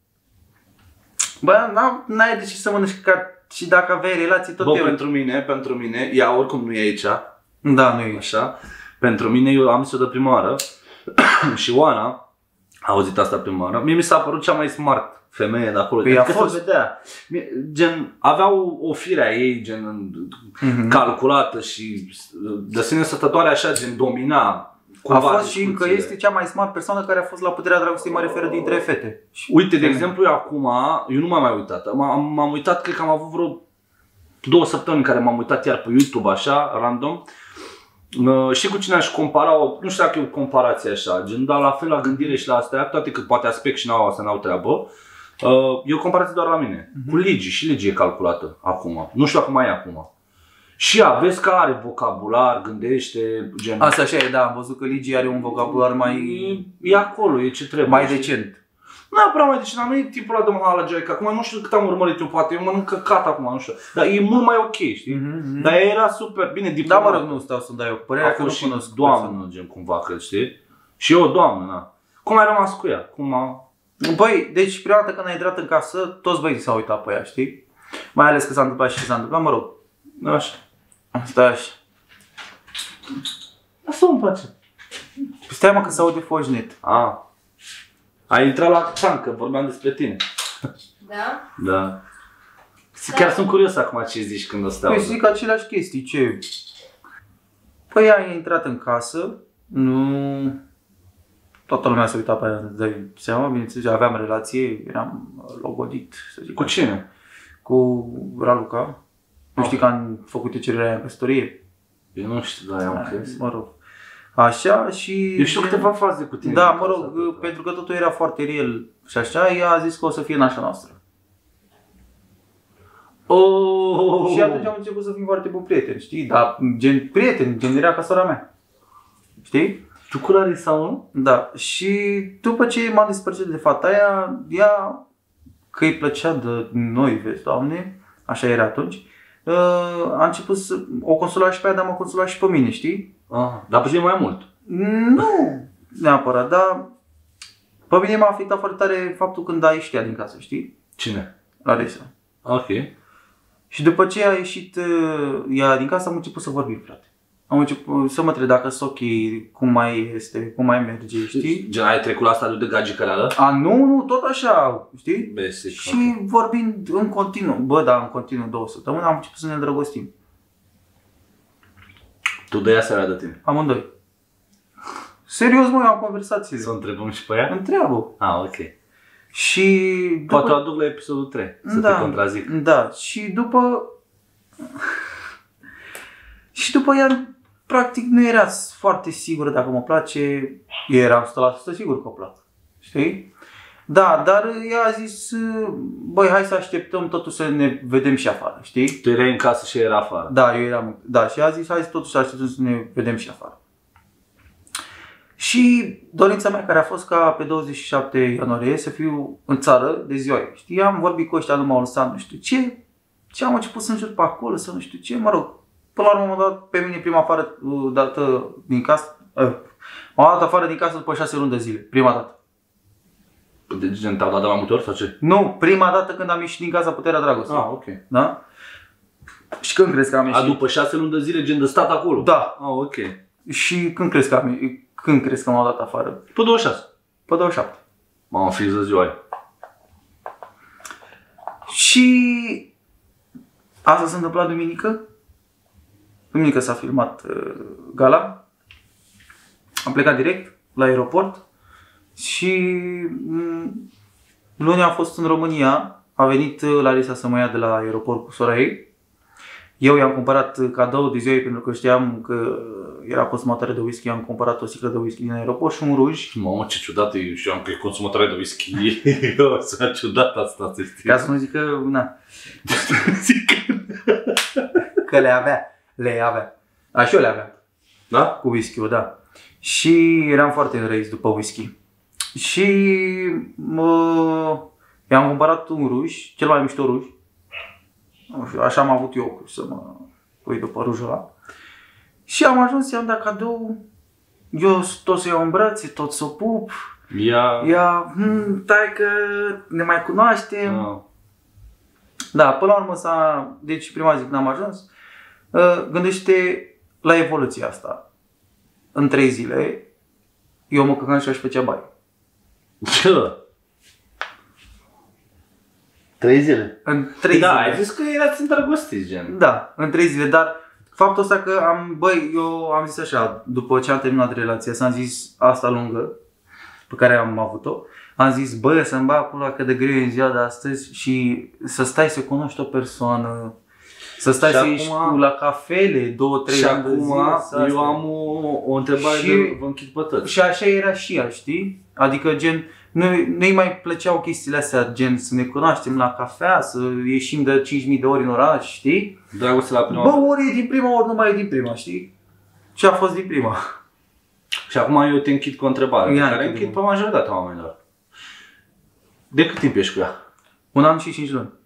bă, n-ai de ce să mănânci ca și dacă aveai relații tot Bă, eu. pentru mine, pentru mine, ea oricum nu e aici, Da, nu e. așa. Pentru mine, eu am zis-o de prima oară și Oana a auzit asta prima oară. Mie mi s-a părut cea mai smart femeie de acolo. Păi a Adică fost. se vedea. Mie- Gen, avea o, o fire a ei, gen, Mhm. calculată și de sine stătătoare așa, gen, domina A cumva fost și încă discuțiile. este cea mai smart persoană care a fost la Puterea Dragostei, mă referă, dintre fete. Uite, de exemplu, eu acum, eu nu m-am mai uitat. M-am, m-am uitat, cred că am avut vreo două săptămâni în care m-am uitat iar pe YouTube, așa, random. Uh, și cu cine aș compara, nu știu dacă e o comparație așa, gen, dar la fel la gândire și la astea, toate că poate aspect și n-au asta, n-au treabă. Uh, e o comparație doar la mine. Mhm. Cu Ligi, și Ligi e calculată acum. Nu știu dacă mai e acum. Și ea, vezi că are vocabular, gândește, gen... Asta așa e, da, am văzut că Ligi are un vocabular mai, E, e acolo, e ce trebuie. mai știi? decent. Nu neapărat mai decent, nu e tipul ăla de măhala Joica. Acum nu știu cât am urmărit eu, poate eu mănânc căcat acum, nu știu. Dar e mult mai ok, știi? Mhm. Dar ea era super bine Da, diplomat. mă rog, nu stau să-mi dai o părere, A că nu fost și cunosc doamnă, gen cumva, cred, știi? Și eu o doamnă, na. Cum ai rămas cu ea? Cum a... Băi, deci prima dată când a intrat în casă, toți băieții s-au uitat pe ea, știi? Mai ales că s-a întâmplat și ce s-a întâmplat, mă rog. Așa. Asta așa. Asta îmi place. Stai mă că se aude foșnet. A. Ai intrat la țancă, vorbeam despre tine. Da? Da. Chiar sunt curios acum ce zici când o să te Păi aud. zic aceleași chestii, ce? Păi ea a intrat în casă, nu... Toată lumea s-a uitat pe ea, îți dai seama, bineînțeles, aveam relație, eram logodit, să zic. Cu cine? Cu Raluca. Nu știi că am făcut eu cererea aia în căsătorie? Eu nu știu, dar am crezut. Mă rog. Așa și... Eu știu câteva faze cu tine. Da, din mă casa rog, ta. pentru că totul era foarte real și așa, ea a zis că o să fie nașa noastră. Oh! Și atunci am început să fim foarte buni prieteni, știi? Dar gen prieteni, gen era ca sora mea. Știi? Tu cu Larisa, nu? Da. Și după ce m-am despărțit de fata aia, ea, că îi plăcea de noi, vezi, Doamne, așa era atunci, a început să o consola și pe ea, dar m-a consolat și pe mine, știi? Ah, dar pe tine mai mult. Nu neapărat, dar pe mine m-a afectat foarte tare faptul când a ieșit ea din casă, știi? Cine? Larisa. Ok. Și după ce a ieșit uh, ea din casă, am început să vorbim, frate. Am început să mă întreb dacă sunt ok, cum mai este, cum mai merge, știi? Gen, ai trecut la stadiul de gagicăreală? A, nu, nu, tot așa, știi? Basic. Și vorbind în continuu, bă, da, în continuu două săptămâni, am început să ne îndrăgostim. Tu de ea seara de tine. Amândoi. Serios, mă, eu am conversații. Să o întrebăm și pe ea? Întreabă. Ah, ok. Și după... Poate o aduc la episodul trei, să da, te contrazic. Da, și după... și după ea, practic, nu era foarte sigură dacă mă place. Eu eram o sută la sută sigur că o plac. Știi? Da, dar ea a zis, băi, hai să așteptăm totul să ne vedem și afară, știi? Tu erai în casă și era afară. Da, eu eram, da, și a zis, hai să totuși să așteptăm să ne vedem și afară. Și dorința mea care a fost ca pe douăzeci și șapte ianuarie să fiu în țară de ziua ei. Știi, am vorbit cu ăștia lui Maulsan, nu știu ce, ce am început să înjur pe acolo, să nu știu ce, mă rog. Până la urmă m-a dat pe mine prima afară dată din casă, m-a dat afară din casă după șase luni de zile, prima dată. De gen, te-au dat de mai multe ori sau ce? Nu, prima dată când am ieșit din casa Puterea Dragostei. Ah, ok. Da? Și când crezi că am ieșit? A, după șase luni de zile, gen de stat acolo? Da. Ah, ok. Și când crezi că am când crezi că m-au dat afară? Pe douăzeci și șase. Pe douăzeci și șapte. M-am fi de ziua aia. Și asta s-a întâmplat duminică. Duminică s-a filmat uh, gala. Am plecat direct la aeroport și um, luni am fost în România. A venit Larisa să mă ia de la aeroport cu sora ei. Eu i-am cumpărat cadou de ziua ei pentru că știam că era consumatoare de whisky. Am cumpărat o sticlă de whisky din aeroport și un ruj. Mamă, ce ciudat e, și eu am că e consumatoare de whisky. Eu, s-a ciudat asta, să știi. Ca să nu zic că, na, că le avea, le avea. A, și eu le aveam. Da? Cu whisky-ul, da. Și eram foarte înrăiți după whisky. Și mă, i-am cumpărat un ruj, cel mai mișto ruj. Nu știu, așa am avut eu să mă uit după rujul ăla. Și am ajuns, i-am dat cadou. Eu tot să iau în brațe, tot să o pup. Ia... Ea, hm, tai că ne mai cunoaștem. No. Da, până la urmă s-a... Deci prima zi când am ajuns, gândește la evoluția asta. În trei zile, eu mă căcam și aș făcea baie. Ce? Trei zile? În trei Da, zile. ai zis că erați îndrăgostiți, gen. Da, în trei zile, dar faptul ăsta că am, băi, eu am zis așa, după ce am terminat relația, s-am zis asta lungă, pe care am avut-o, am zis, băi, să-mi bag pula că de greu e în ziua de astăzi și să stai să cunoști o persoană, să stai Și să acum- ieși cu la cafele, două, trei Și ani de acum zile, să eu astea. am o, o întrebare Și- de vă închid pe toți. Și așa era și ea, știi? Adică gen, nu- nu-i mai plăceau chestiile astea, gen să ne cunoaștem la cafea, să ieșim de cinci mii de ori în oraș, știi? Dragoste la prima. Bă, ori e din prima, ori nu mai e din prima, știi? Și a fost din prima. Și acum eu te închid cu o întrebare, Ia, pe care închide-mă. închid pe majoritatea oamenilor. De cât timp ești cu ea? Un an și cinci luni.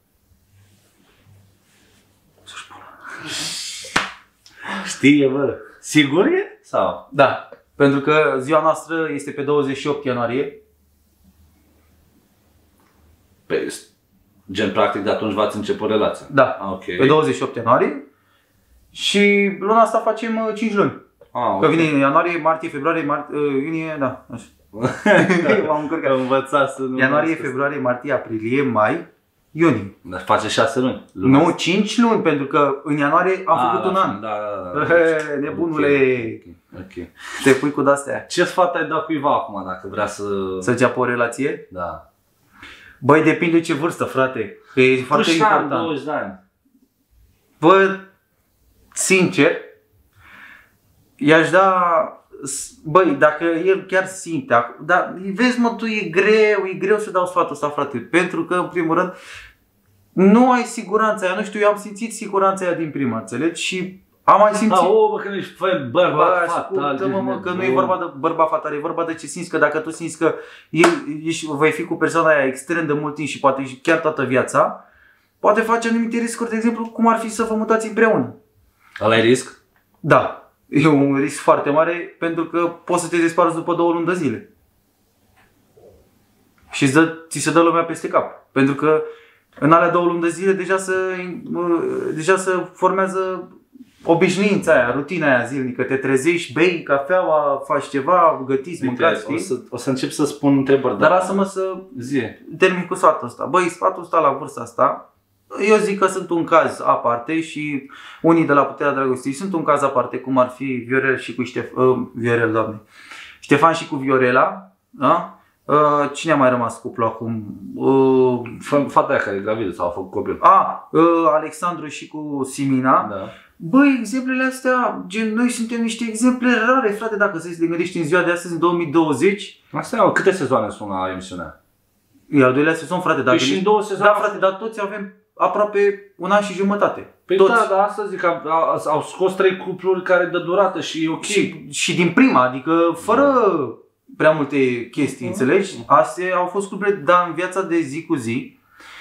Știe, bă. Sigur e? Sau? Da, pentru că ziua noastră este pe douăzeci și opt ianuarie. Pe, gen, practic, de atunci v-ați început relația. Da, Ah, ok. pe douăzeci și opt ianuarie. Și luna asta facem uh, cinci luni. Ah, Că ok. vine ianuarie, martie, februarie, martie, uh, iunie, da, așa. M-am încurcat. Învățat să nu... Ianuarie, februarie, martie, aprilie, mai, iunie. Dar face șase luni. Luna Nu, asta. cinci luni, pentru că în ianuarie am Ah, făcut un la an. fin, Da, da, da. He, nebunule. Ok, ok. Te pui cu de-astea. Ce sfat ai dat cuiva acum dacă vrea să... Să înceapă o relație? Da. Băi, depinde ce vârstă, frate. Că e foarte Câți ani? important. douăzeci de ani. Bă, sincer, i-aș da, băi, dacă el chiar simte, ac- dar vezi mă, tu e greu, e greu să dau sfatul ăsta, frate, pentru că, în primul rând, nu ai siguranța aia, nu știu, eu am simțit siguranța aia din prima, înțelegi? Și am mai simțit... Da, o, bă, că nu ești fă, bărbat, Bă, fatal. ascultă-mă, mă, ești că nu e nebun. vorba de bărbat fatal, e vorba de ce simți, că dacă tu simți că el, ești, vei fi cu persoana aia extrem de mult timp și poate și chiar toată viața, poate face anumite riscuri, de exemplu, cum ar fi să vă mutați împreună. Ăla e risc? Da, e un risc foarte mare pentru că poți să te desparți după două luni de zile. Și îți dă, ți se dă lumea peste cap. Pentru că în alea două luni de zile deja se, deja se formează obișnuința aia, rutina aia zilnică. Te trezești, bei cafeaua, faci ceva, gătiți, mâncați, o, știi? să, o să încep să spun întrebări. Dar da. lasă-mă să Zi. termin cu sfatul ăsta. Băi, sfatul ăsta la vârsta asta, eu zic că sunt un caz aparte și unii de la Puterea Dragostei sunt un caz aparte, cum ar fi Viorel și cu Ștef... Uh, Viorel, doamne. Ștefan și cu Viorela, da? Uh, cine a mai rămas cuplu acum? Uh, Fă- Fata aia care e gravidă sau a făcut copil. a, uh, Alexandru și cu Simina. Da. Băi, exemplele astea, gen, noi suntem niște exemple rare, frate, dacă să te gândești în ziua de astăzi, în două mii douăzeci. Asta e, câte sezoane sunt la emisiunea? E al doilea sezon, frate, dar Păi și în două sezoane- Da, frate, dar toți avem aproape un an și jumătate. Păi toți. da, da, asta zic, au, au scos trei cupluri care dă durată și e ok. Și, și din prima, adică fără prea multe chestii, înțelegi? Astea au fost cupluri, dar în viața de zi cu zi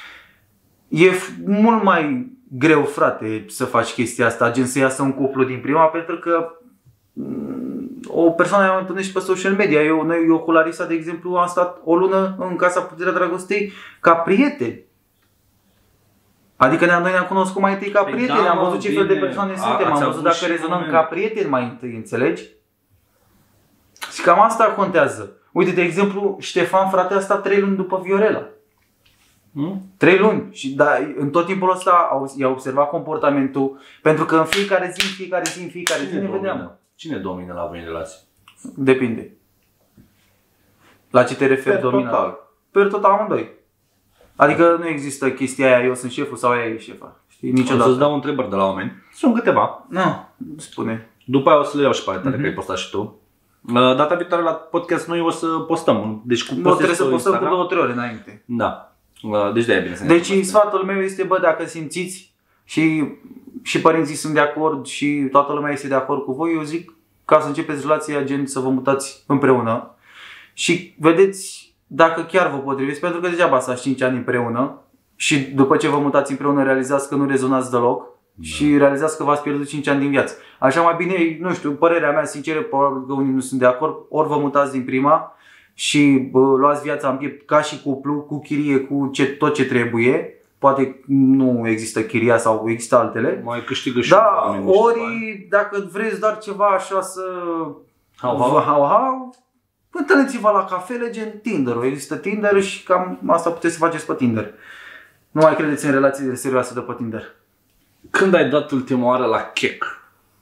e mult mai greu, frate, să faci chestia asta, gen să iasă un cuplu din prima, pentru că o persoană o întâlnești pe social media. Eu, noi, eu cu Larisa, de exemplu, am stat o lună în Casa Puterea Dragostei ca prieteni. Adică noi ne-am cunoscut mai întâi ca Păi prieteni, da, am mă, văzut ce bine. fel de persoane A- suntem, am ați văzut avut dacă și rezonăm moment. ca prieteni mai întâi, înțelegi? Și cam asta contează. Uite, de exemplu, Ștefan, frate, a stat trei luni după Viorela. Hmm? Trei luni. Și da, în tot timpul ăsta au, i-a observat comportamentul, pentru că în fiecare zi, în fiecare zi, în fiecare zi Cine ne domină? vedeam. Cine domină la voi în relație? Depinde. La ce te referi, Per domina? total. Per total amândoi. Adică nu există chestia aia, eu sunt șeful sau aia e șefa. Știi, O să-ți niciodată. dau întrebări de la oameni. Sunt câteva. Nu, spune. După aia o să le iau și pe ale tale, Mhm. că ai postat și tu. Uh, Data viitoare la podcast noi o să postăm. Deci cu Nu, postez trebuie să pe postăm cu Instagram. două, trei ore înainte. Da. Uh, Deci de-aia e bine să ne Deci postăm. sfatul meu este, bă, dacă simțiți și, și părinții sunt de acord și toată lumea este de acord cu voi, eu zic ca să începeți relația, gen să vă mutați împreună și vedeți dacă chiar vă potriviți, pentru că degeaba stați cinci ani împreună și după ce vă mutați împreună realizați că nu rezonați deloc și realizați că v-ați pierdut cinci ani din viață. Așa mai bine, nu știu, părerea mea sinceră, probabil că unii nu sunt de acord, ori vă mutați din prima și bă, luați viața în piept ca și cuplu, cu chirie, cu ce, tot ce trebuie. Poate nu există chiria sau există altele. Mai câștigă și Da, oamenii niște bani. ori dacă vreți doar ceva așa să Hau, hau. vă hau, hau, întâlniți-vă la cafele, gen Tinder. Există Tinder și cam asta puteți să faceți pe Tinder. Nu mai credeți în relațiile serioase de pe Tinder. Când ai dat ultima oară la chec?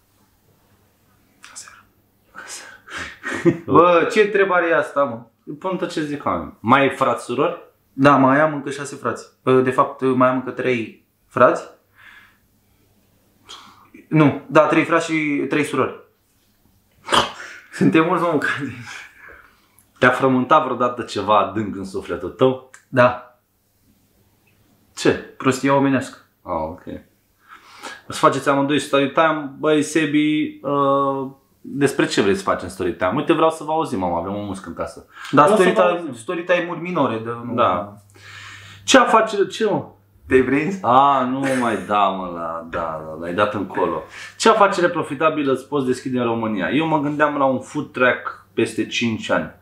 Bă, ce întrebare e asta, mă? Până tot ce zic oameni. Mai ai frați, surori? Da, mai am încă șase frați. De fapt, mai am încă trei frați. Nu, da, trei frați și trei surori. Suntem mulți, mă, care... Te-a frământat vreodată ceva adânc în sufletul tău? Da, Ce? prostia omenească. Ah, ok. O să faceți amândoi story time. Băi, Sebi, uh, despre ce vrei să facem story time? Uite, vreau să vă auzim, mama, avem o muzică în casă. Dar Vreau să story vă time, auzim. story time-uri minore. De, nu, Da. Ce afacere, ce mă? Te-ai prins? A, nu mai da, mă, la, da, da, l-ai dat încolo. Ce afacere profitabilă îți poți deschide în România? Eu mă gândeam la un food truck peste cinci ani.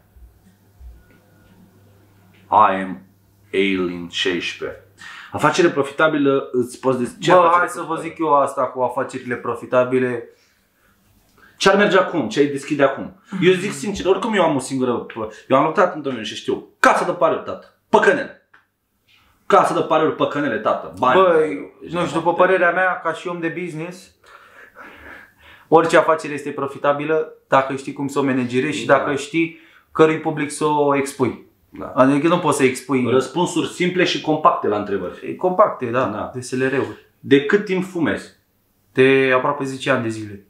I am Alien șaisprezece. Afacere profitabilă îți poți deschide. Bă, hai să vă zic eu asta cu afacerile profitabile. Ce ar merge acum? Ce ai deschide acum? Eu zic sincer, oricum eu am o singură... Eu am lucrat în domeniu și știu. Casă de pariuri, tată. Păcănele. Casă de pariuri, păcănele, tată. Bani. Băi, nu știu, după părerea mea, ca și om de business, orice afacere este profitabilă dacă știi cum să o managerezi și Da. dacă știi cărui public să o expui. Da. Adică nu poți să expui Răspunsuri simple și compacte la întrebări. compacte, da, Da. de S L R-uri. De cât timp fumezi? De aproape zece ani de zile.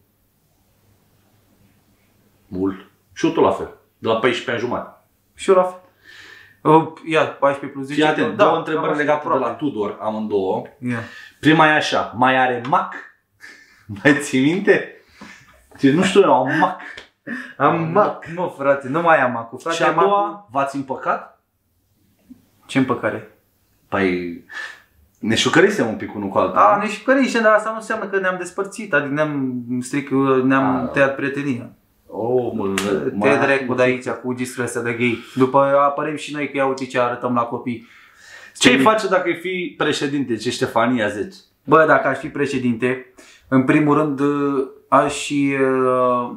Mult. Și eu tot la fel. De la paisprezece ani jumătate. Și eu la fel. Uh, Ia, paisprezece plus zece. Fii atent, da, două întrebări cam legate de la aproape. Tudor, amândouă. Ia. Prima e așa, mai are Mac? Mai ții minte? Ce, nu știu eu, am Mac. Am Mac. Mă, frate, nu mai am Mac. Frate, Și a am Mac-ul. doua, v-ați împăcat? Ce împăcare? Păi, ne șucărisem un pic unul cu altul. A, ne șucărișem, dar asta nu înseamnă că ne-am despărțit, adică ne-am stric, ne-am A, da. tăiat prietenia. Oh, mă, Te dracu de aici cu registrul ăsta de gay. După apărem și noi că ia uite ce arătăm la copii. Ce-i face dacă ai fi președinte? Ce Ștefania zici? Bă, dacă aș fi președinte, în primul rând aș uh,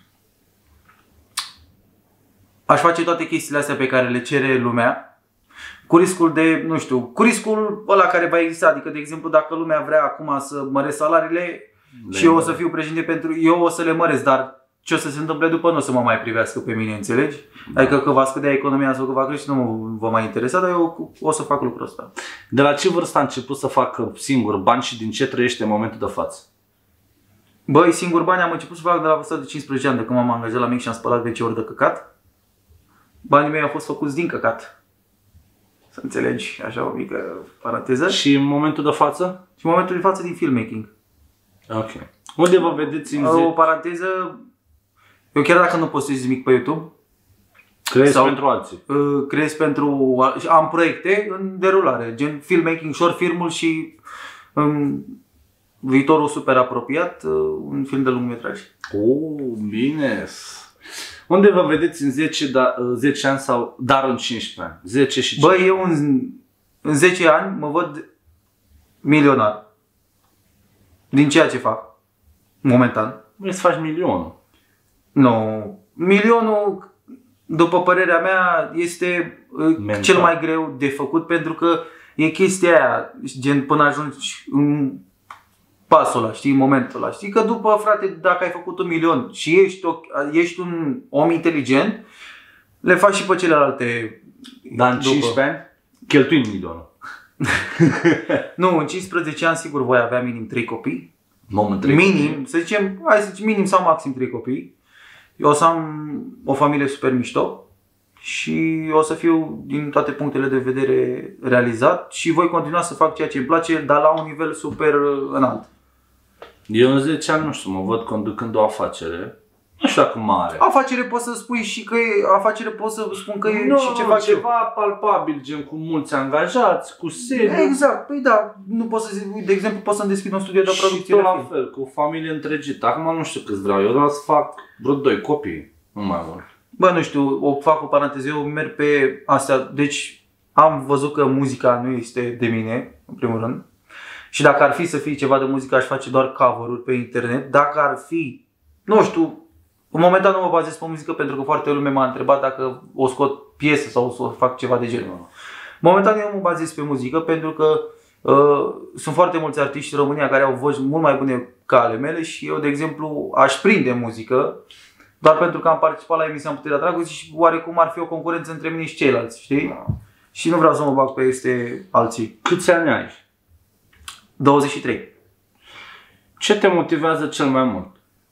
aș face toate chestiile astea pe care le cere lumea, cu riscul de, nu știu, cu riscul ăla care va exista, adică de exemplu dacă lumea vrea acum să măresc salariile Le și eu o măresc. să fiu președinte pentru, eu o să le măresc, dar ce o să se întâmple după nu o să mă mai privească pe mine, înțelegi? Adică că va scădea economia sau că va crește, nu mă va mai interesa, dar eu o să fac lucrul ăsta. De la ce vârstă a început să facă singur bani și din ce trăiește în momentul de față? Băi, singur bani am început să fac de la vârsta de cincisprezece ani, de când m-am angajat la mic și am spălat zece ori de căcat. Banii mei au fost făcuți din căcat. Să înțelegi, așa o mică paranteză. Și în momentul de față? Și în momentul de față din filmmaking. Ok. Unde vă vedeți în O zi? paranteză, eu chiar dacă nu postez nimic pe YouTube, Creezi sau- pentru alții. uh, creez pentru, am proiecte în derulare, gen filmmaking, short film-ul și în viitorul super apropiat, uh, un film de lungmetraj. Oh, bine. Unde vă vedeți în zece, da, zece ani sau dar în cincisprezece ani? zece și Băi, eu în, în zece ani mă văd milionar din ceea ce fac momentan. Vrei să faci milionul. Nu. Milionul, după părerea mea, este uh, Mental. cel mai greu de făcut pentru că e chestia aia, gen până ajungi în pasul ăla, știi, în momentul ăla. Știi că după, frate, dacă ai făcut un milion și ești, o, ești un om inteligent, le faci și pe celelalte. Dar în după. cincisprezece ani cheltuim milionul. Nu, în cincisprezece ani sigur voi avea minim trei copii. Mamă, trei Minim, copii. să zicem, hai să zicem minim sau maxim trei copii. Eu o să am o familie super mișto și o să fiu din toate punctele de vedere realizat și voi continua să fac ceea ce îmi place, dar la un nivel super înalt. Eu în zece ani, nu știu, mă văd conducând o afacere. Nu știu dacă mare. Afacere poți să spui și că e, afacere poți să spun că e Nu, și ce fac eu. ceva palpabil, gen cu mulți angajați, cu sediu. Exact, păi da, nu pot să zic, de exemplu, pot să-mi deschid un studio de Și producție tot de la film. fel, cu o familie întregită. Acum nu știu câți vreau, eu vreau să fac vreo doi copii, nu mai mult. Bă, nu știu, o fac o paranteză, eu merg pe astea, deci am văzut că muzica nu este de mine, în primul rând. Și dacă ar fi să fie ceva de muzică, aș face doar cover-uri pe internet. Dacă ar fi, nu știu, în momentan nu mă bazez pe muzică pentru că foarte lume m-a întrebat dacă o scot piesă sau o să fac ceva de genul. Momentan eu mă bazez pe muzică pentru că uh, sunt foarte mulți artiști în România care au voci mult mai bune ca ale mele și eu, de exemplu, aș prinde muzică doar pentru că am participat la emisiunea Puterea Dragostei și oarecum ar fi o concurență între mine și ceilalți, știi? Da. Și nu vreau să mă bag peste alții. Câți ani ai? douăzeci și trei. Ce te motivează cel mai mult?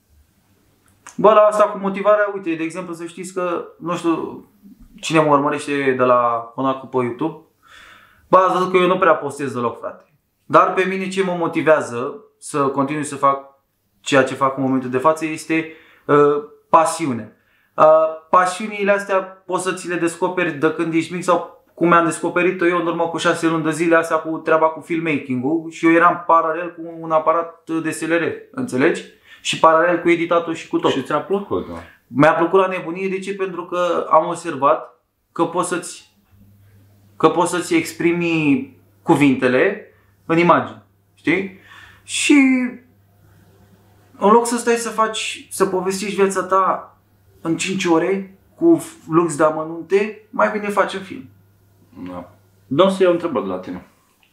Bă, la asta cu motivarea, uite, de exemplu, să știți că, nu știu cine mă urmărește de la Monaco pe YouTube, bă, ați văzut că eu nu prea postez deloc, frate. Dar pe mine ce mă motivează să continui să fac ceea ce fac în momentul de față este uh, pasiune. Uh, pasiunile astea poți să ți le descoperi de când ești mic sau cum mi-am descoperit-o eu în urmă cu șase luni de zile astea cu treaba cu filmmaking-ul și eu eram paralel cu un aparat D S L R, înțelegi? Și paralel cu editatul și cu tot. Și ți-a plăcut, da? Mi-a plăcut la nebunie, de ce? Pentru că am observat că poți să-ți că poți să-ți exprimi cuvintele în imagini, știi? Și în loc să stai să faci, să povestești viața ta în cinci ore cu lux de amănunte, mai bine faci un film. Da. Dăm să iau întrebări de la tine.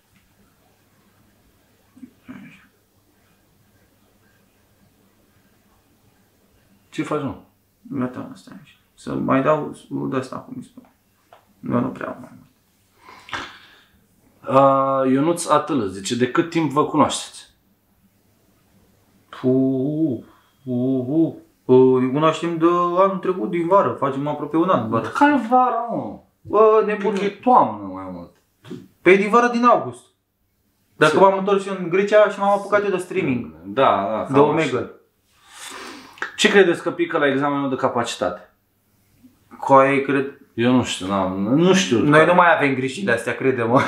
Ce faci, nu? Gata, asta e. Să mai dau de asta, cum îi spune. Nu, nu prea mai mult. Uh, Ionuț Atâlă zice, de cât timp vă cunoașteți? Puh, uh, uh, uh, ne cunoaștem de anul trecut, din vară, facem aproape un an. Vară. Care vară, mă? Bă, Cred nebun. că e toamnă mai mult. Pe din vară din august. Dacă Ce? m-am întors eu în Grecia și m-am apucat eu de streaming. Da, da. De cam Omega. așa. Ce credeți că pică la examenul de capacitate? Coaie, cred. Eu nu știu, na, nu știu. Noi nu mai avem grijile astea, crede-mă.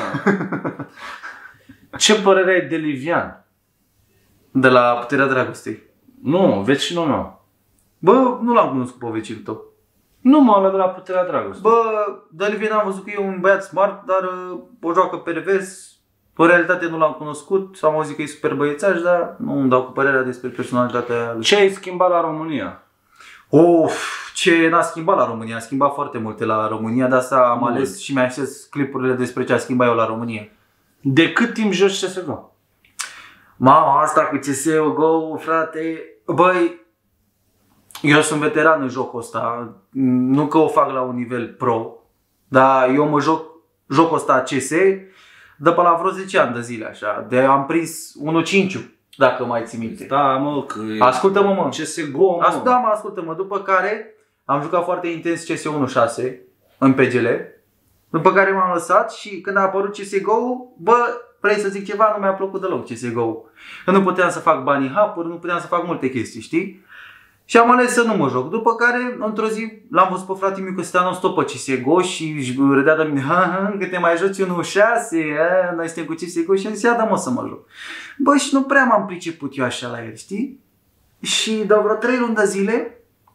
Ce părere ai de Livian? De la Puterea Dragostei. Nu, vecinul meu. Bă, nu l-am cunoscut pe vecinul tău. Nu mă ăla de la Puterea Dragostei. Bă, Dălvin am văzut că e un băiat smart, dar uh, o joacă pervers. În realitate nu l-am cunoscut, am auzit că e super băiețaș, dar nu îmi dau cu părerea despre personalitatea lui. Ce ai schimbat la România? Of, ce n-a schimbat la România, a schimbat foarte multe la România, de asta am Mult. ales și mi-am așez clipurile despre ce a schimbat eu la România. De cât timp joci C S G O? Mama, asta cu C S G O, frate, băi, eu sunt veteran în jocul ăsta, nu că o fac la un nivel pro, dar eu mă joc jocul ăsta C S de pe la vreo zece ani de zile, așa, de am prins unu cinci, dacă mai ții minte. Da, mă, că e... Ascultă-mă, mă. C S G O, mă. Asta, da, mă, ascultă-mă, după care am jucat foarte intens C S unu șase în P G L După care m-am lăsat și când a apărut C S G O-ul, bă, vrei să zic ceva, nu mi-a plăcut deloc C S G O-ul. Că nu puteam să fac banii hapuri, nu puteam să fac multe chestii, știi? Și am ales să nu mă joc. După care, într-o zi, l-am văzut pe fratele meu că stătea non-stop pe C S G O și își râdea de mine, ha, ha, că te mai joci unu șase, a, noi suntem cu C S G O și am zis, ia dă mă să mă joc. Bă, și nu prea m-am priceput eu așa la el, știi? Și de vreo trei luni de zile,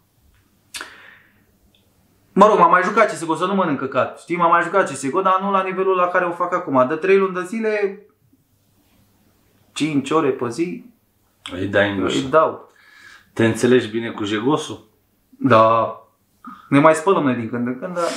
mă rog, m-am mai jucat C S G O, să nu mănânc căcat, știi? M-am mai jucat C S G O, dar nu la nivelul la care o fac acum. De trei luni de zile, cinci ore pe zi, îi dai în îi dau. Te înțelegi bine cu jegosul? Da. Ne mai spălăm noi din când în când, dar...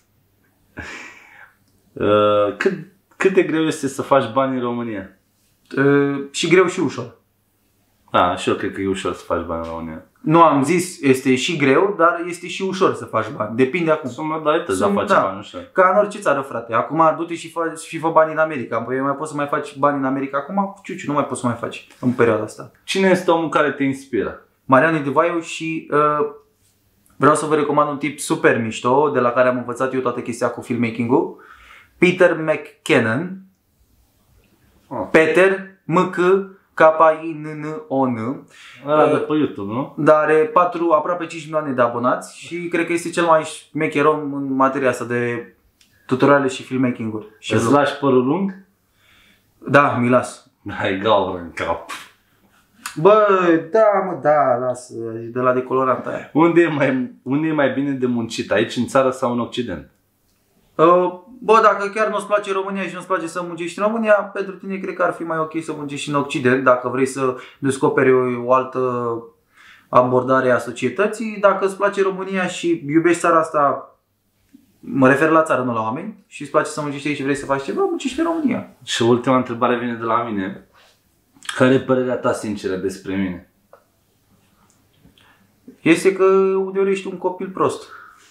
Uh, cât, cât de greu este să faci bani în România? Uh, și greu și ușor. Da, și eu cred că e ușor să faci bani în România. Nu am zis, este și greu, dar este și ușor să faci bani. Depinde acum. Sunt modalități de a face da, bani ușor. Ca în orice țară, frate. Acum du-te și fă, și fă bani în America. Păi mai poți să mai faci bani în America acum? Ciuciu, nu mai poți să mai faci în perioada asta. Cine este omul care te inspiră? Marian Edivaiu și uh, vreau să vă recomand un tip super mișto, de la care am învățat eu toată chestia cu filmmaking-ul. Peter McKinnon. Oh. Peter M C K I N N O N. Ăla de pe YouTube, nu? Dar are patru, aproape cinci milioane de abonați și cred că este cel mai șmecher om în materia asta de tutoriale și filmmaking-uri. Și îți lași părul lung? Da, mi las. Ai gaură în cap. Bă, da, mă, da, lasă, de la decolorant aia. Unde e mai, unde e mai bine de muncit? Aici, în țară sau în Occident? Uh, bă, dacă chiar nu-ți place România și nu-ți place să muncești în România, pentru tine cred că ar fi mai ok să muncești în Occident, dacă vrei să descoperi o, o altă abordare a societății. Dacă îți place România și iubești țara asta, mă refer la țară, nu la oameni, și îți place să muncești aici și vrei să faci ceva, muncești în România. Și ultima întrebare vine de la mine. Care e părerea ta sinceră despre mine? Este că uneori ești un copil prost.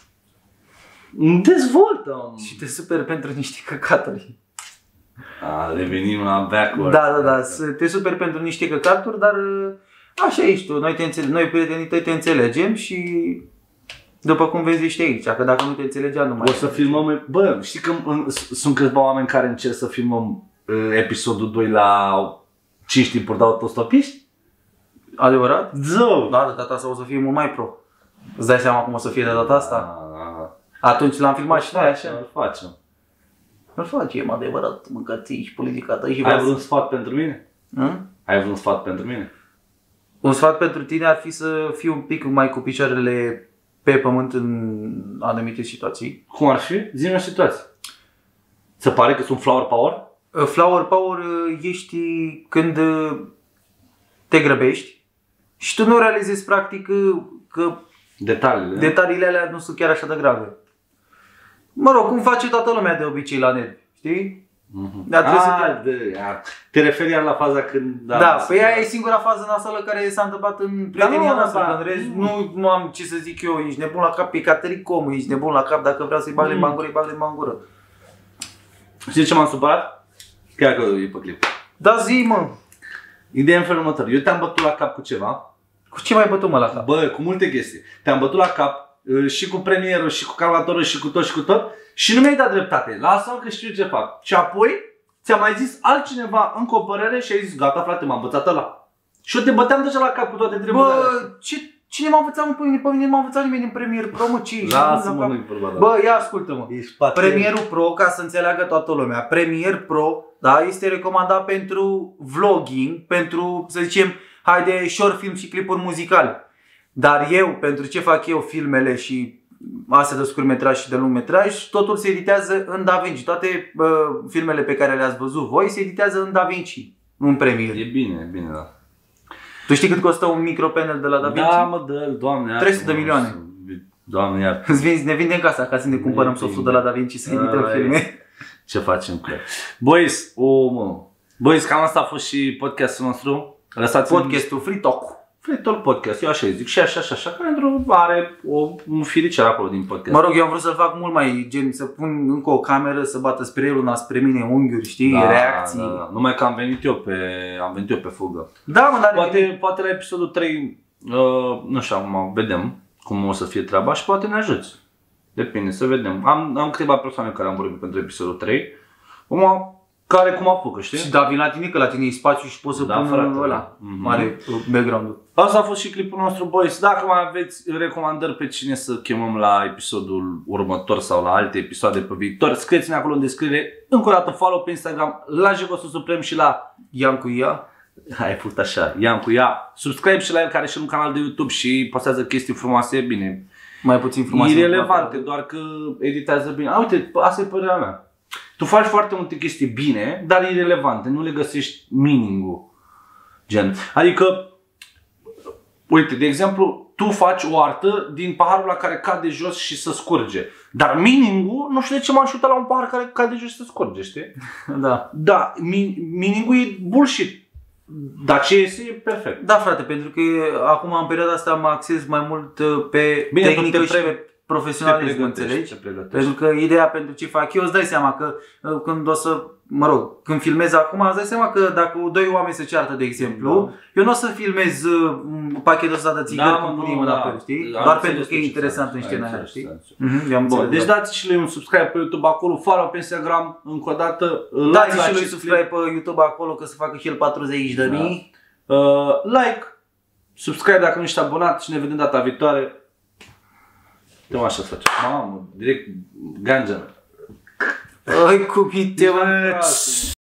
Dezvoltă! Și te superi pentru niște căcaturi. A, revenim la backward. Da, da, da, te superi pentru niște căcaturi, dar așa ești tu. Noi, te înțeleg, noi prietenii tăi te înțelegem și după cum vezi ești aici, că dacă nu te înțelegeam nu mai... O să filmăm... Bă, știi că sunt câțiva oameni care încerc să filmăm episodul doi la cinci timpuri de autostopiști? Adevărat? Zău! Da, de data asta o să fie mult mai pro. Îți dai seama cum o să fie de data asta? Atunci l-am filmat și noi așa. Îl facem. Îl facem, adevărat, mâncații și politica ta și Ai vreun sfat pentru mine? Hmm? Ai vreun sfat pentru mine? Un sfat pentru tine ar fi să fii un pic mai cu picioarele pe pământ în anumite situații. Cum ar fi? Zi-mi o situație. Se pare că sunt flower power? Flower power ești când te grăbești și tu nu realizezi practic că Detaliile. detaliile alea nu sunt chiar așa de grave. Mă rog, cum face toată lumea de obicei la nervi, știi? Mm-hmm. Dar trebuie A, să te... de, a, te referi iar la faza când... Da, da păi aia e singura fază nasală care s-a întâmplat în prietenia da, noastră. da, În rest, nu, nu am ce să zic eu, ești nebun la cap, e catericom, ești nebun la cap, dacă vreau să-i bag limba în gură, îi bag limba în gură. Știi ce m-am supărat? Chiar că e pe clip. Da, zi, mă! Ideea în felul următor. Eu te-am bătut la cap cu ceva. Cu ce mai bătut, mă, la cap? Bă, cu multe chestii. Te-am bătut la cap și cu premierul, și cu calculatorul, și cu tot, și cu tot. Și nu mi-ai dat dreptate. Lasă-mă că știu ce fac. Și apoi ți-a mai zis altcineva încă o părere și ai zis, gata frate, m-am învățat ăla. Și eu te băteam deja la cap cu toate treburile. Bă, ce, cine m-a învățat pe mine? Pe mine m-a învățat nimeni în Premiere Pro, mă, ce Lasă-mă, nu-i vorba, da. Bă, ia ascultă-mă. Premierul Premierul Pro, ca să înțeleagă toată lumea, Premiere Pro, da, este recomandat pentru vlogging, pentru, să zicem, haide, short film și clipuri muzicale. Dar eu, pentru ce fac eu filmele și astea de scurtmetraj și de lungmetraj, totul se editează în DaVinci. Toate uh, filmele pe care le-ați văzut voi se editează în DaVinci, nu în Premiere. E bine, e bine, da. Tu știi cât costă un micropanel de la DaVinci? Da, mă, dă, Doamne, trei sute de milioane. Doamne, iar. Ne vindem casa ca să ne cumpărăm ne softul de la DaVinci să edităm filme. Ce facem cu el? Boys, o, mă. Boys, cam asta a fost și podcastul nostru. Lăsați podcastul Free Talk. Free Talk Podcast, eu așa zic, și așa, și așa, care are o, un firicel acolo din podcast. Mă rog, eu am vrut să-l fac mult mai gen, să pun încă o cameră, să bată spre el, una spre mine, unghiuri, știi, da, reacții. Da, da. Numai că am venit eu pe, am venit eu pe fugă. Da, mă, dar poate, poate la episodul trei, uh, nu știu, acum vedem cum o să fie treaba și poate ne ajuți. Depinde, să vedem. Am, am câteva persoane care am vorbit pentru episodul trei. Acum, care cum apucă, știi? Și da, vin la tine, că la tine e spațiu și poți să Da, pun frate, ăla, da. Mhm. mare background-ul. Asta a fost și clipul nostru, boys. Dacă mai aveți recomandări pe cine să chemăm la episodul următor sau la alte episoade pe viitor, scrieți-ne acolo în descriere. Încă o dată follow pe Instagram la Jegosul Suprem și la Ian cu ea. Hai, ai făcut așa, Ian cu ea. Subscribe și la el, care are și un canal de YouTube și postează chestii frumoase, bine, Mai puțin frumos. irelevante, doar că editează bine. A, uite, asta e părerea mea. Tu faci foarte multe chestii bine, dar irelevante, nu le găsești meaning-ul. Gen, adică, uite, de exemplu, tu faci o artă din paharul la care cade jos și se scurge. Dar meaning-ul, nu știu de ce m-am șutat la un pahar care cade jos și se scurge, știi? Da. Da, meaning-ul e bullshit. Dar ce iese e perfect. Da, frate, pentru că acum în perioada asta mă axez mai mult uh, pe Bine, tehnică tu te și pre- pe profesionalism, te înțelegi? pregătești, te pregătești. Pentru că ideea pentru ce fac eu, îți dai seama că uh, când o să, mă rog, când filmez acum, îți dai seama că dacă doi oameni se ceartă, de exemplu, Da. eu nu o să filmez uh, pachetul ăsta de țigări Da, cu mă, punim nu, în da. apel, știi? Am Doar înțeles pentru că e ce interesant în înțelegi. scena Ai aia, înțeles, știi? ai înțeles. Mhm, eu am Bun, înțeles, deci da. dați și lui un subscribe pe YouTube acolo, follow pe Instagram, încă o dată, like Dați la și lui acest subscribe clip, pe YouTube acolo că să facă și el patruzeci de mii. uh, like, subscribe dacă nu ești abonat și ne vedem data viitoare. Te așa să facem. Mamă, direct ganja. Ai cu minte, mă. Frate.